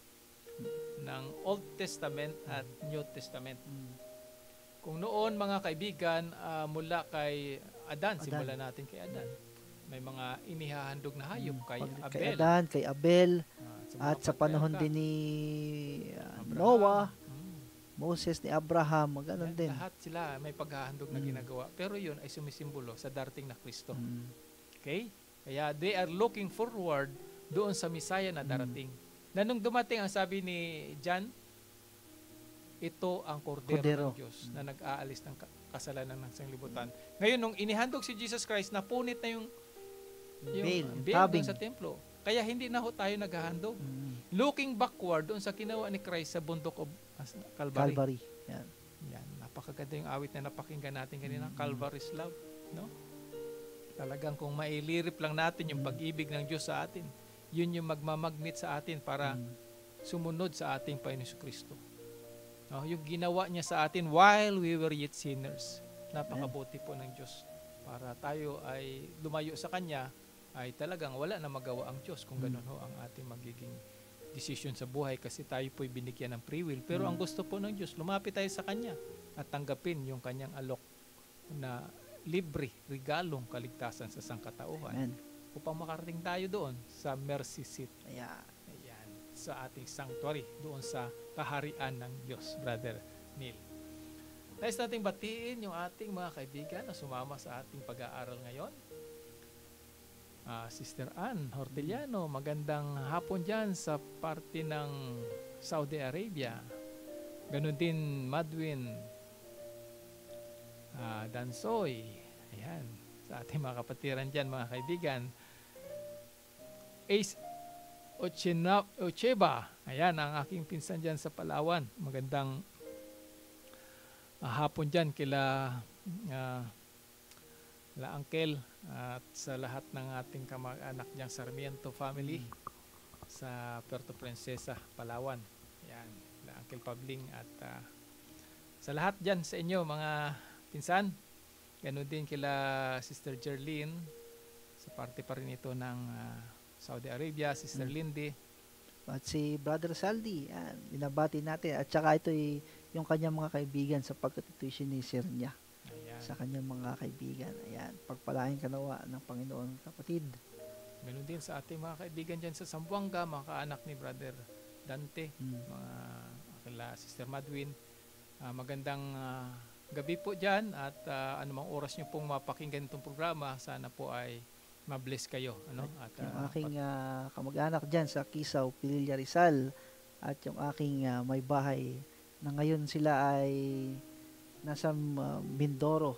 ng Old Testament at New Testament. Kung noon, mga kaibigan, uh, mula kay Adan, Adan. simulan natin kay Adan. May mga inihahandog na hayop kay Pag- Abel. Kay Adan, kay Abel, Ah, mga at sa panahon patriarka. din ni uh, Abraham. Noah, Mm. Moses, ni Abraham, gano'n Yan, din. lahat sila may paghahandog na Mm. ginagawa. Pero yun ay sumisimbolo sa darating na Kristo. Mm. Okay? Kaya they are looking forward doon sa Messiah na darating. Na nung dumating, ang sabi ni John, ito ang kordero, Kordero. ng Diyos na nag-aalis ng ka- kasalanan ng sanglibutan. Ngayon, nung inihandog si Jesus Christ, napunit na yung, yung Veil, uh, yung veil tabing. doon sa templo. Kaya hindi na ho tayo naghahandog. Mm. Looking backward doon sa ginawa ni Christ sa bundok of As- Calvary. Calvary. Yan. Yan, napakaganda yung awit na napakinggan natin kanina, Mm. Calvary's Love, no? Talagang kung mailirip lang natin yung Mm. pag-ibig ng Diyos sa atin, yun yung magmamagnet sa atin para Mm. sumunod sa ating Panginoon Kristo. No, yung ginawa niya sa atin while we were yet sinners. Napakabuti po ng Diyos. Para tayo ay lumayo sa Kanya, ay talagang wala na magawa ang Diyos kung Mm. ganun ho ang ating magiging decision sa buhay kasi tayo po'y binigyan ng free will. Pero Mm. ang gusto po ng Diyos, lumapit tayo sa Kanya at tanggapin yung Kanyang alok na libre, regalong kaligtasan sa sangkatauhan Amen. upang makarating tayo doon sa mercy seat. Ayan. Ayan, sa ating sanctuary, doon sa kaharian ng Diyos, Brother Neil. Nais nating batiin yung ating mga kaibigan na sumama sa ating pag-aaral ngayon. Ah, Sister Ann Horteliano, magandang hapon dyan sa parte ng Saudi Arabia. Ganon din Madwin ah, Dansoy. Ayan, sa ating mga kapatiran dyan, mga kaibigan. Ace Ochena, Ocheba. Ayan, ang aking pinsan dyan sa Palawan. Magandang ah, hapon dyan kila ah, la Uncle at sa lahat ng ating kamag-anak dyan Sarmiento family sa Puerto Princesa, Palawan. Ayan, la Uncle Pabling at ah, sa lahat dyan sa inyo mga pinsan. Ganun din kila Sister Jerlyn sa parte pa rin ito ng ah, Saudi Arabia, Sister Mm. Lindy. At si Brother Saldi, yan, binabati natin. At saka ito ay yung kanyang mga kaibigan sapagkat ito yung sinisir niya Ayan. sa kanyang mga kaibigan. Ayan, pagpalain kanawa ng Panginoon, kapatid. Ganun din sa ating mga kaibigan dyan sa Zamboanga, mga kaanak ni Brother Dante, Mm. mga kila Sister Madwin. Ah, magandang ah, gabi po dyan at ah, anumang oras nyo pong mapakinggan itong programa, sana po ay mabless kayo. Ano? At, Yung ah, aking ah, kamag-anak dyan sa Kisaw, Pililla Rizal, at yung aking ah, may bahay na ngayon sila ay nasa ah, Mindoro.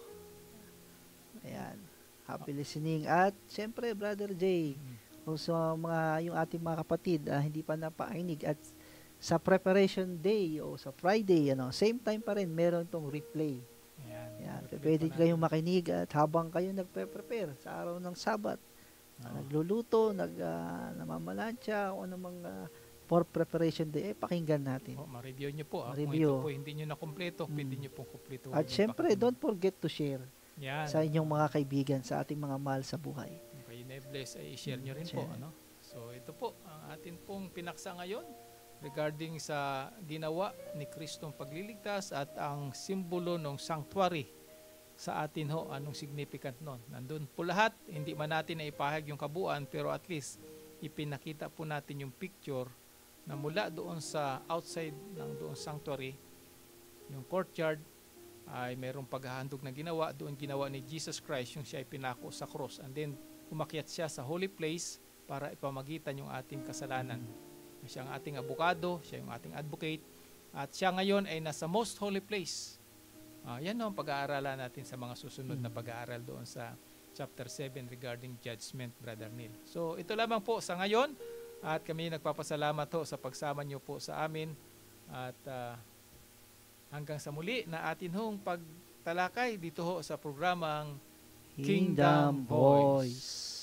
Ayan. Happy listening. At siyempre, Brother Jay, mm, o sa mga, yung ating mga kapatid, ah, hindi pa napainig at sa preparation day o sa Friday, ano, same time pa rin, meron itong replay. ayan, Yan, replay pwede pa kayong natin. makinig at habang kayo nagpe-prepare sa araw ng Sabat, Oo. nagluluto, nag ah, namamalansya, o anumang ah, for preparation day, eh, pakinggan natin. Oh, ma-review nyo po. Ah. Ma-review. Kung ito po hindi nyo na kumpleto, Mm. pwede nyo pong kumpleto. At syempre, don't forget to share yan. sa inyong mga kaibigan, sa ating mga mahal sa buhay. Kung kayo na-bless, ay i-share nyo rin Mm, po. share. Ano? So, ito po ang atin pong pinaksa ngayon regarding sa ginawa ni Kristong pagliligtas at ang simbolo ng sanctuary sa atin ho, anong significant nun. Nandun po lahat, hindi man natin na ipahag yung kabuuan, pero at least ipinakita po natin yung picture na mula doon sa outside ng doon sanctuary, yung courtyard, ay mayroong paghahandog na ginawa. Doon ginawa ni Jesus Christ yung siya ay pinako sa cross. And then, umakyat siya sa holy place para ipamagitan yung ating kasalanan. Siya ang ating abogado, siya yung ating advocate, at siya ngayon ay nasa most holy place. Ah, yan ang pag-aaralan natin sa mga susunod na pag-aaral doon sa chapter seven regarding judgment, Brother Neil. So, ito lamang po sa ngayon, at kami nagpapasalamat ho sa pagsama niyo po sa amin, at ah, hanggang sa muli na atin hong pagtalakay dito ho sa programang Kingdom Voice.